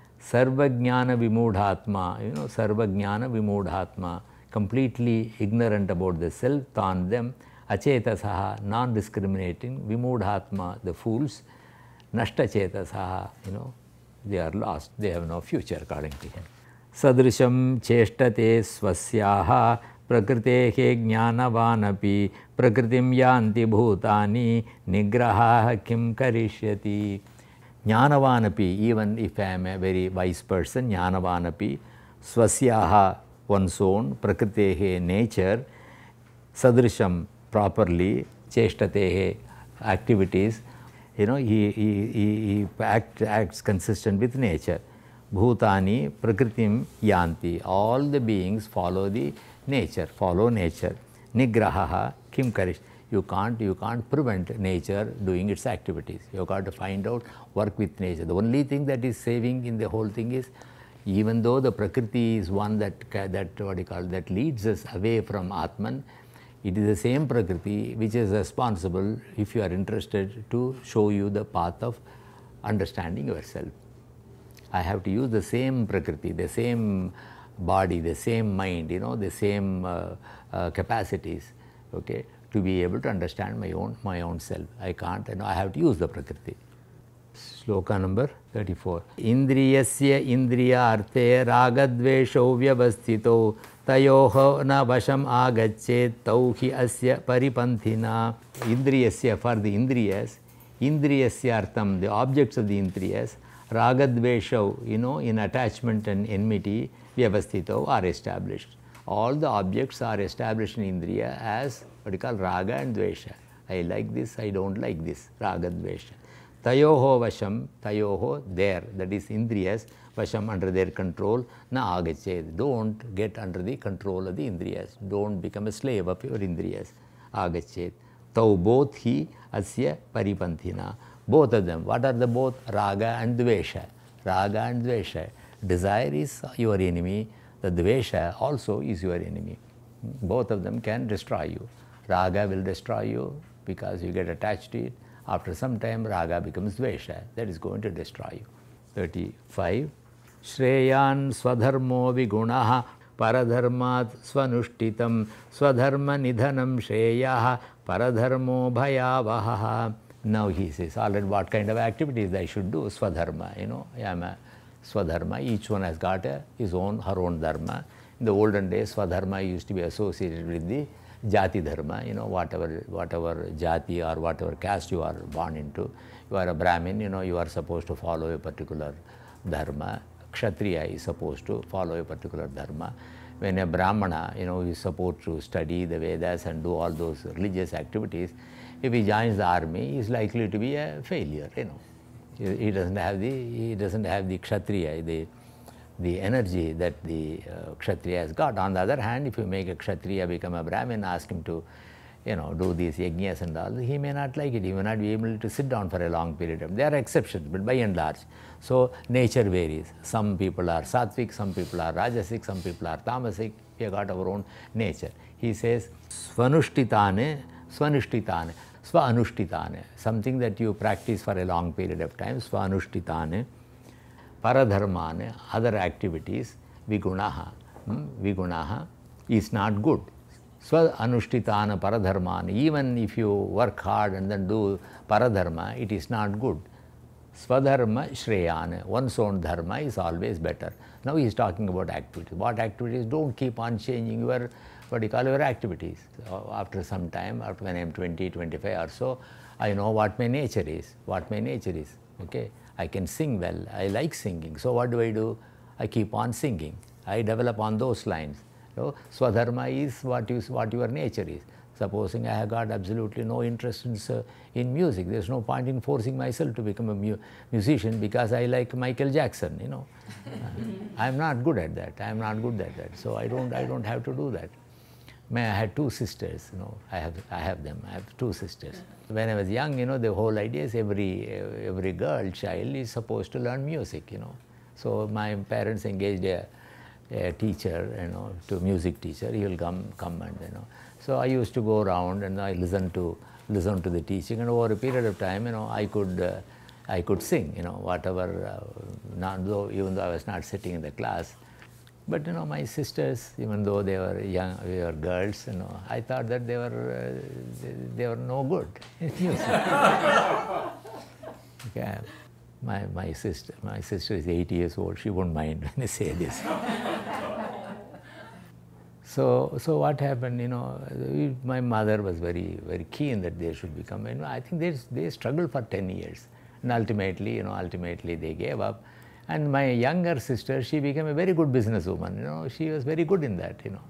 sarvajnana vimudhatma, you know, sarvajnana vimudhatma, completely ignorant about the self, tan them, achetasaha, non-discriminating, vimudhatma, the fools, nashta chetasaha, you know, they are lost, they have no future according to him. Sadrisham cheshtate swasyaha prakritehe jnanavanapi prakritim yanti bhutani nigraha kim karishyati. Jnanavanapi, even if I am a very wise person, jnanavanapi, swasyaha, one's own, prakritehe, nature, sadrisham, properly, cheshtatehe, activities, you know, he, he, he, he act, acts consistent with nature. Bhutani Prakritim Yanti. All the beings follow the nature, follow nature. Nigrahaha Kim Karish. You can't, you can't prevent nature doing its activities. You've got to find out, work with nature. The only thing that is saving in the whole thing is, even though the Prakriti is one that, that what you call, that leads us away from Atman, it is the same Prakriti which is responsible, if you are interested, to show you the path of understanding yourself. I have to use the same Prakriti, the same body, the same mind, you know, the same uh, uh, capacities, okay, to be able to understand my own, my own self. I can't, you know, I have to use the Prakriti. Sloka number thirty-four. Indriyasya indriyarte ragadvesho vyavastito tayoho na vasham agachet tauhi asya paripanthina. Indriyasya, for the indriyas, indriyasya artham, the objects of the indriyas, ragadvesho, you know, in attachment and enmity, vyavastito, are established. All the objects are established in indriya as what you call raga and dvesha. I like this, I don't like this, raga dvesha. Tayoho vasham, tayoho there, that is indriyas, vasham under their control, na agachet. Don't get under the control of the indriyas. Don't become a slave of your indriyas. Agachet. Tau both hi asya paripanthina. Both of them. What are the both? Raga and dvesha. Raga and dvesha. Desire is your enemy. The dvesha also is your enemy. Both of them can destroy you. Raga will destroy you because you get attached to it. After some time, raga becomes dvesha. That is going to destroy you. thirty-five. Shreyan swadharmo vigunaha paradharmat swanushtitam swadharma nidhanam shreyaha paradharmo bhayavaha. Now he says, already what kind of activities I should do? Swadharma, you know, I am a swadharma. Each one has got a, his own, her own dharma. In the olden days, swadharma used to be associated with the jati dharma, you know, whatever, whatever jati or whatever caste you are born into. You are a Brahmin, you know, you are supposed to follow a particular dharma. Kshatriya is supposed to follow a particular dharma. When a Brahmana, you know, is supposed to study the Vedas and do all those religious activities, if he joins the army, he is likely to be a failure, you know. He, he doesn't have the, he doesn't have the Kshatriya, the the energy that the uh, Kshatriya has got. On the other hand, if you make a Kshatriya become a Brahmin, ask him to, you know, do these yajnas and all, he may not like it. He may not be able to sit down for a long period of time. There are exceptions, but by and large. So nature varies. Some people are sattvic, some people are rajasic, some people are tamasic. We have got our own nature. He says, svanushtitane, svanushtitane, svanushtitane, something that you practice for a long period of time, svanushtitane. Paradharmane, other activities, vigunaha, hmm? vigunaha is not good. Swa anushtitana paradharmane, even if you work hard and then do paradharma, it is not good. Swadharma shreyane, one's own dharma is always better. Now he is talking about activities. What activities? Don't keep on changing your, what do you call your activities. So after some time, after when I am twenty, twenty-five or so, I know what my nature is, what my nature is, okay. I can sing well, I like singing. So what do I do? I keep on singing. I develop on those lines. So swadharma is what, is what your nature is. Supposing I have got absolutely no interest in, uh, in music, there's no point in forcing myself to become a mu musician because I like Michael Jackson, you know. I'm not good at that. I'm not good at that. So I don't, I don't have to do that. I had two sisters, you know, I have, I have them, I have two sisters. When I was young, you know, the whole idea is every, every girl child is supposed to learn music, you know. So my parents engaged a, a teacher, you know, to music teacher, he will come, come and, you know. So I used to go around and I listened to, listen to the teaching, and over a period of time, you know, I could, uh, I could sing, you know, whatever, uh, not though, even though I was not sitting in the class. But, you know, my sisters, even though they were young, we were girls, you know, I thought that they were, uh, they, they were no good in music. Okay. My, my sister, my sister is eighty years old, she won't mind when I say this. So, so what happened, you know, we, my mother was very, very keen that they should become, you know, I think they, they struggled for ten years. And ultimately, you know, ultimately they gave up. And my younger sister, she became a very good businesswoman, you know, she was very good in that, you know.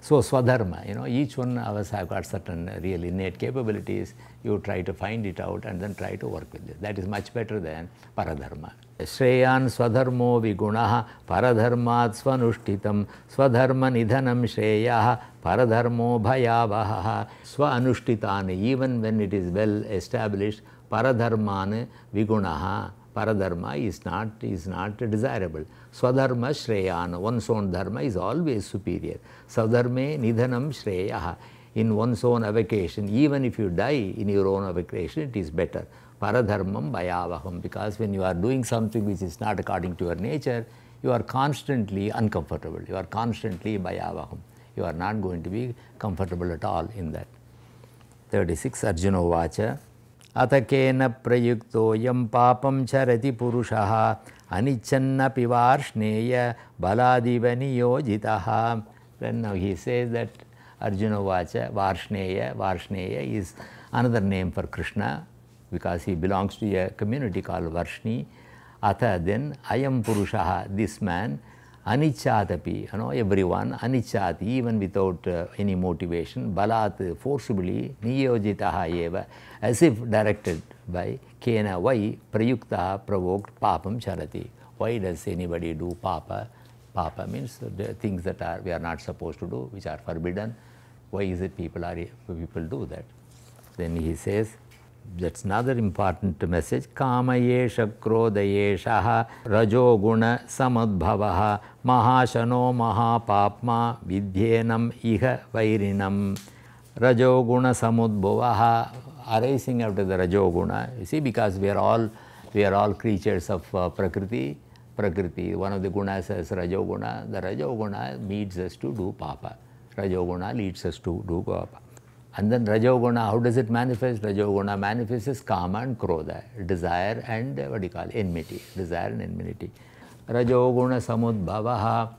So Swadharma, you know, each one of us have got certain real innate capabilities. You try to find it out and then try to work with it. That is much better than Paradharma. Shreyan Swadharmo Vigunaha Paradharmat Swanushtitam Swadharma Nidhanam Shreyaha Paradharmo Bhayavaha Swanushtitan. Even when it is well established, Paradharman Vigunaha. Paradharma is not, is not desirable. Swadharma Shreyana, one's own dharma is always superior. Swadharme Nidhanam Shreyaha, in one's own avocation, even if you die in your own avocation, it is better. Paradharmam Bhayavaham, because when you are doing something which is not according to your nature, you are constantly uncomfortable. You are constantly Bhayavaham. You are not going to be comfortable at all in that. thirty-six Arjuna Vacha. Atakena prayuktoyam papam charati purushaha anichanna pivarshneya baladiva niyojitaha. Then now he says that Arjuna Vacha, Varshneya, Varshneya is another name for Krishna because he belongs to a community called Varshni. Atha, then Ayam Purushaha, this man, Anichatapi, you know, everyone, Anichati, even without uh, any motivation, Balat, forcibly, Niyojitaha eva, as if directed by Kena, why Prayuktaha, provoked, Papam Charati. Why does anybody do Papa? Papa means the things that are we are not supposed to do, which are forbidden. Why is it people are people do that? Then he says, that's another important message. Kamayesha krodayeshaha rajo guna samadbhavaha mahashano mahapapma vidyenam iha vairinam. Rajo guna samudbhavaha, arising out of the rajo guna. You see, because we are all we are all creatures of uh, prakriti. Prakriti, one of the gunas is rajo guna. The rajo guna leads us to do papa. Rajo guna leads us to do papa. And then Rajoguna, how does it manifest? Rajoguna manifests as kama and krodha, desire and what do you call it? Enmity, desire and enmity. Rajoguna samudbhavaha,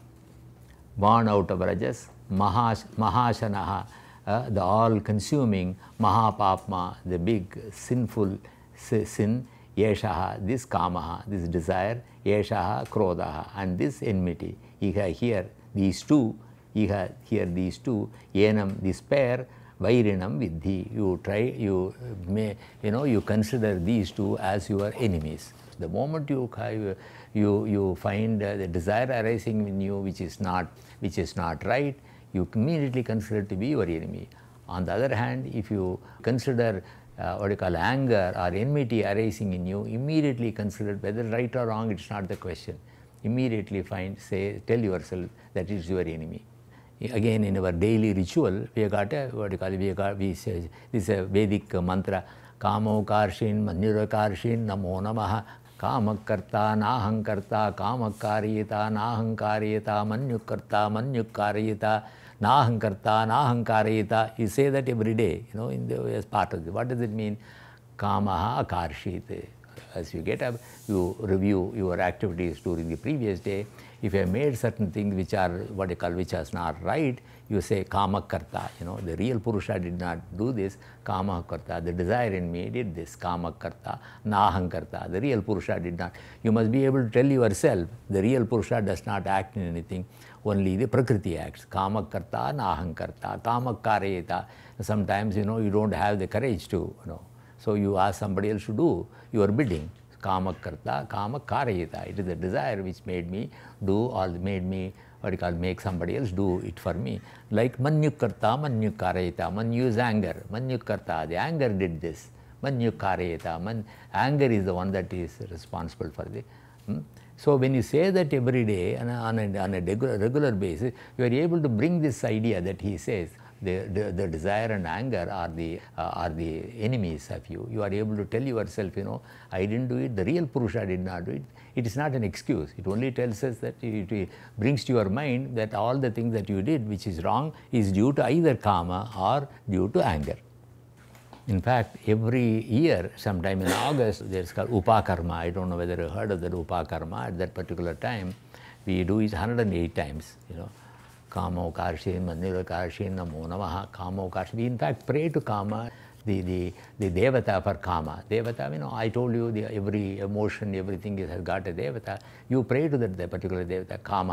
born out of rajas, mahash, mahashanaha, uh, the all-consuming mahapapma, the big sinful sin, yeshaha, this kamaha, this desire, yeshaha, krodhaha, and this enmity. Iha, here, these two, iha, here, these two, yenam, this pair, Vairinam vidhi, you try, you may, you know, you consider these two as your enemies. The moment you you you find uh, the desire arising in you, which is not which is not right, you immediately consider it to be your enemy. On the other hand, if you consider uh, what you call anger or enmity arising in you, immediately consider whether right or wrong. It's not the question. Immediately find, say, tell yourself that it's your enemy. Again, in our daily ritual, we have got a, what do you call it, we have got, we say, this is a Vedic mantra, Kamo Karshin, Manjura Karshin, Namo Namaha, Kamakarta, Nahankarta, Kamakariyata, Nahankariyata, Manyukarta, Manyukariyata, Nahankarta, Nahankariyata. You say that every day, you know, in the, as part of it. What does it mean? Kamaha Akarshite. As you get up, you review your activities during the previous day. If you have made certain things which are what you call which are not right, you say kama karta. You know, the real Purusha did not do this. Kama karta, the desire in me did this. Kama karta, naham karta, the real Purusha did not. You must be able to tell yourself the real Purusha does not act in anything. Only the Prakriti acts. Kama karta, naham karta, kama karayeta. Sometimes, you know, you don't have the courage to, you know. So you ask somebody else to do your bidding. Kama karta, kama karayita. It is the desire which made me do or made me, what you call, make somebody else do it for me. Like manyu karta, manyu karayita. Manyu is anger. Manyu karta, the anger did this. Manyu karayita. Man, anger is the one that is responsible for the. Hmm? So when you say that every day on a, on a, on a regular basis, you are able to bring this idea that he says, The, the, the desire and anger are the, uh, are the enemies of you. You are able to tell yourself, you know, I didn't do it, the real Purusha did not do it. It is not an excuse. It only tells us that it, it brings to your mind that all the things that you did, which is wrong, is due to either karma or due to anger. In fact, every year, sometime in August, there is called Upakarma. I don't know whether you heard of that Upakarma. At that particular time, we do it one hundred eight times, you know. Kamo Karshin, Manira Karshin, Namo Namaha, Kamo Karshin. We in fact pray to Kama, the, the, the Devata for Kama. Devata, you know, I told you the, every emotion, everything has got a Devata. You pray to that the particular Devata, Kamaha.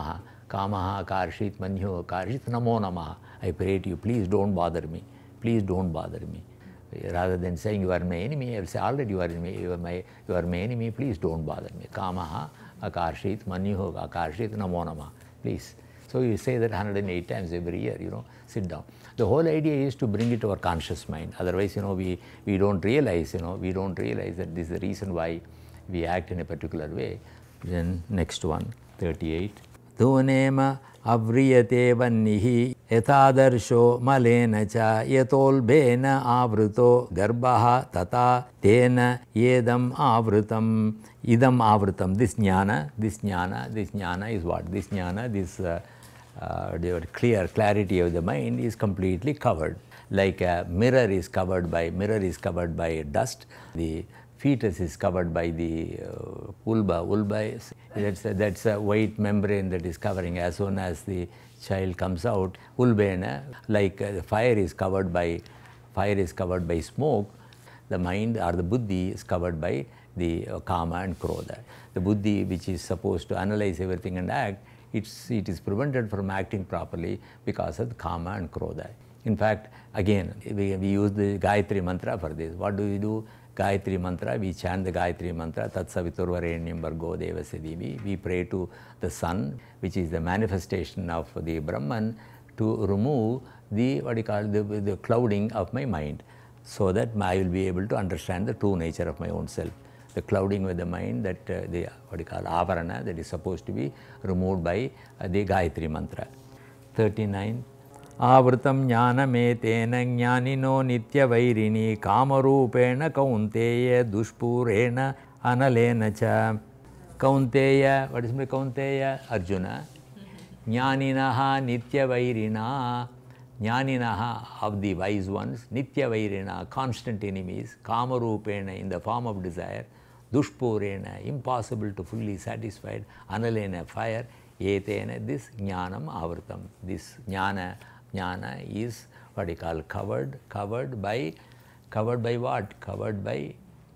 Kamaha karshit manyo karshit namo namaha. I pray to you, please don't bother me. Please don't bother me. Rather than saying you are my enemy, I will say already you are my, you are my, you are my enemy, please don't bother me. Kamaha akarshit manyo akarshit namo namaha. Please. So you say that one hundred eight times every year, you know, sit down. The whole idea is to bring it to our conscious mind. Otherwise, you know, we, we don't realize, you know, we don't realize that this is the reason why we act in a particular way. Then next one, thirty-eight. Dhunema avriyate vannihi yatadarsho malena cha yatolbena avruto garbaha tata tena yedam avrutam idam avrutam. This jnana, this jnana, this jnana is what? This jnana, this uh, uh, clear clarity of the mind is completely covered. Like a mirror is covered by, mirror is covered by dust. The fetus is covered by the uh, vulva. Vulva is, that's, a, that's a white membrane that is covering. As soon as the child comes out, vulvena, like uh, the fire is covered by, fire is covered by smoke, the mind or the buddhi is covered by the uh, kama and krodha. The buddhi, which is supposed to analyze everything and act, it's, it is prevented from acting properly because of the kama and krodha. In fact, again, we, we use the Gayatri mantra for this. What do we do? Gayatri mantra, we chant the Gayatri mantra, Tat Saviturvarenyam Bhargo Devasya Dhimahi. We pray to the sun, which is the manifestation of the Brahman, to remove the, what you call, the, the clouding of my mind, so that I will be able to understand the true nature of my own self. The clouding with the mind, that uh, the, what you call, avarana, that is supposed to be removed by uh, the Gayatri mantra. thirty-nine. Avrutam jnanametena jnanino nitya vairini kamarupena kaunteya dushpurena analena cha. Kaunteya, what is my Kaunteya? Arjuna. Jnaninaha nitya vairina. Jnaninaha, of the wise ones, nitya vairina, constant enemies, kamarupena, in the form of desire, dushpurena, impossible to fully satisfied, analena, fire, etena, this jnanam avrutam. This jnana, jnana is what you call covered, covered by, covered by what? Covered by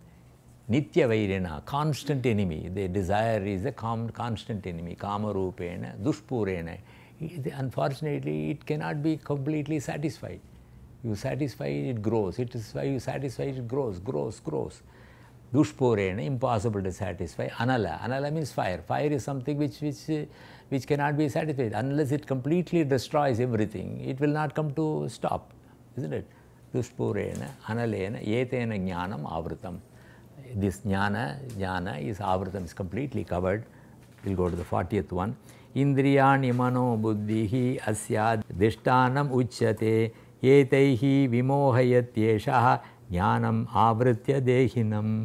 nitya vairena, constant enemy. The desire is a constant enemy, kamarupena, dushpurena. Unfortunately, it cannot be completely satisfied. You satisfy it, it grows. It is why you satisfy it, it grows, grows, grows. Dushpurena, impossible to satisfy. Anala, anala means fire. Fire is something which, which, uh, which cannot be satisfied. Unless it completely destroys everything, it will not come to stop, isn't it? Dushpurena, analena, yetena jnanam avrutam. This jnana, jnana is avrutam, is completely covered. We'll go to the fortieth one. Indriyani mano buddhihi asyad dishtanam uchyate yetaihi vimohayatyeshaha jnanam avritya dehinam.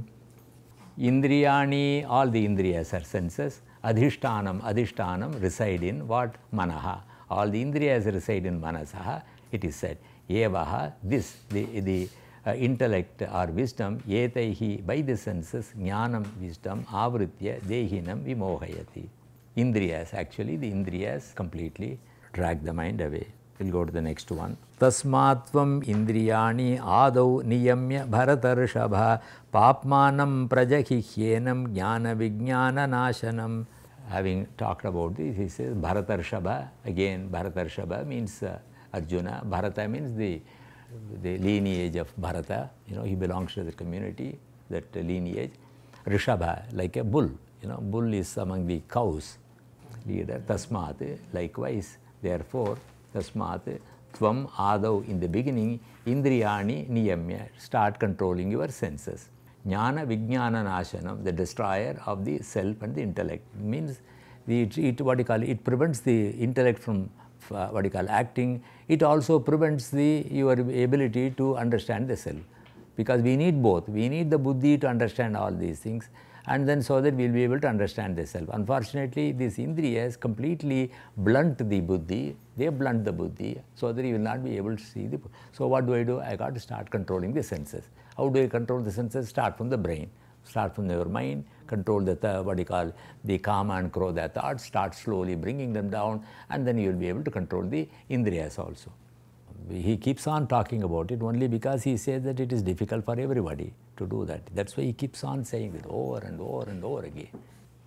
Indriyani, all the indriyas are senses. Adhishtanam, adhishtanam reside in what? Manaha. All the indriyas reside in manasaha. It is said, evaha, this, the, the uh, intellect or wisdom, yetaihi, by the senses, jnanam, wisdom, avritya dehinam vimohayati. Indriyas, actually the indriyas completely drag the mind away. We'll go to the next one. Tasmatvam indriyani adau niyamya bharatarshabha papmanam prajahihyenam jnana vijnana nashanam. Having talked about this, he says Bharatarshabha. Again, Bharatarshabha means uh, Arjuna. Bharata means the, the lineage of Bharata. You know, he belongs to the community, that uh, lineage. Rishabha, like a bull. You know, bull is among the cows. Leader, tasmat, likewise, therefore, tasmat, tvam adau, in the beginning, indriyani niyamya, start controlling your senses. Jnana vijnana nashanam, the destroyer of the self and the intellect. It means, the, it, it, what you call it, it prevents the intellect from, uh, what you call, acting. It also prevents the, your ability to understand the self. Because we need both. We need the buddhi to understand all these things, and then so that we will be able to understand the self. Unfortunately, these indriyas completely blunt the buddhi, they blunt the buddhi, so that you will not be able to see the... So what do I do? I got to start controlling the senses. How do I control the senses? Start from the brain, start from your mind, control the, th what you call, the kama and krodha thoughts, start slowly bringing them down, and then you will be able to control the indriyas also. He keeps on talking about it only because he says that it is difficult for everybody to do that. That's why he keeps on saying it over and over and over again.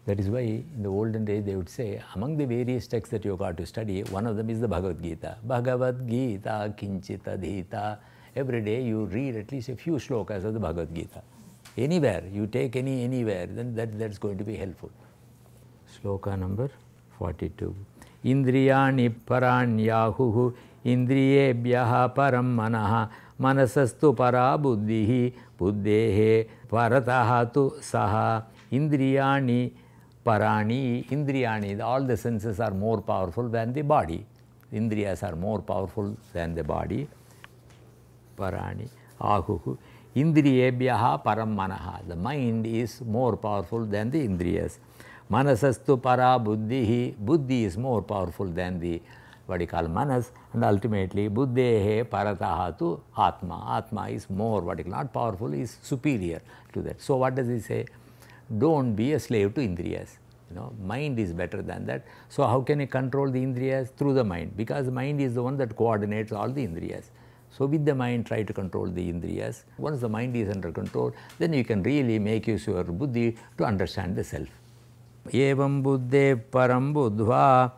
That is why in the olden days they would say, among the various texts that you got to study, one of them is the Bhagavad Gita. Bhagavad Gita kinchita dhita. Every day you read at least a few shlokas of the Bhagavad Gita. Anywhere, you take any anywhere, then that, that's going to be helpful. Shloka number forty-two. Indriyani paranyahuhu indriyebhyaha param manaha manasastu para buddhihi buddhehe parataha tu saha indriyani parani. Indriyani, all the senses are more powerful than the body. Indriyas are more powerful than the body. Parani ahuhu indriyebhyaha param manaha. The mind is more powerful than the indriyas. Manasastu para buddhihi. Buddhi is more powerful than the what you call manas, and ultimately buddhehe parataha tu atma. Atma is more what you call not powerful, is superior to that. So what does he say? Don't be a slave to indriyas. You know, mind is better than that. So how can you control the indriyas? Through the mind, because the mind is the one that coordinates all the indriyas. So with the mind, try to control the indriyas. Once the mind is under control, then you can really make use of your buddhi to understand the self. Evam buddhe param buddhva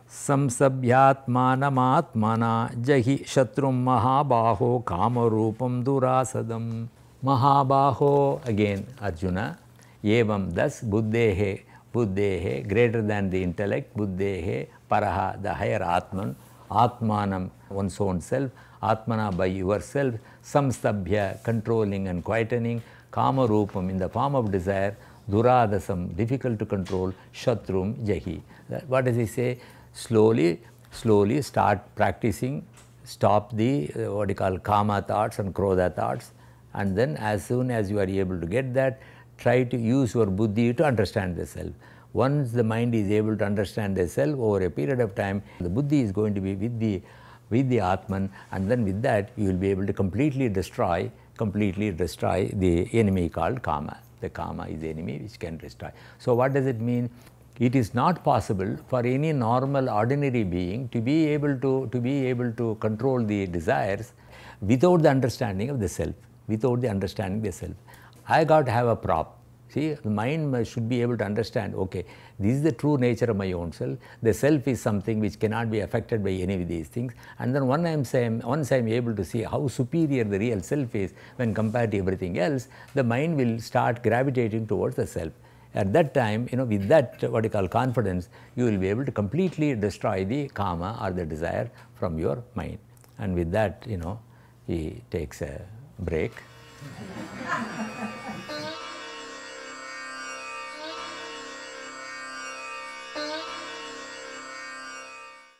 samsabhyatmanam jahi shatrum mahabaho kamarupam durasadam. Mahabaho, again Arjuna. Evam, thus buddhehe, buddhehe, greater than the intellect, buddhehe, paraha, the higher atman, atmanam, one's own self, atmana, by yourself, samstabhya, controlling and quietening, kamarupam, in the form of desire, duradasam, difficult to control, shatrum jahi. What does he say? Slowly, slowly start practicing, stop the uh, what you call kama thoughts and krodha thoughts, and then as soon as you are able to get that, try to use your buddhi to understand the self. Once the mind is able to understand the self over a period of time, the buddhi is going to be with the with the Atman, and then with that you will be able to completely destroy, completely destroy the enemy called kama. The kama is the enemy which can destroy. So what does it mean? It is not possible for any normal ordinary being to be able to, to be able to control the desires without the understanding of the self, without the understanding of the self. I got to have a prop. See, the mind should be able to understand, okay, this is the true nature of my own self. The self is something which cannot be affected by any of these things. And then once I am saying, once I am able to see how superior the real self is when compared to everything else, the mind will start gravitating towards the self. At that time, you know, with that what you call confidence, you will be able to completely destroy the kama or the desire from your mind. And with that, you know, he takes a break.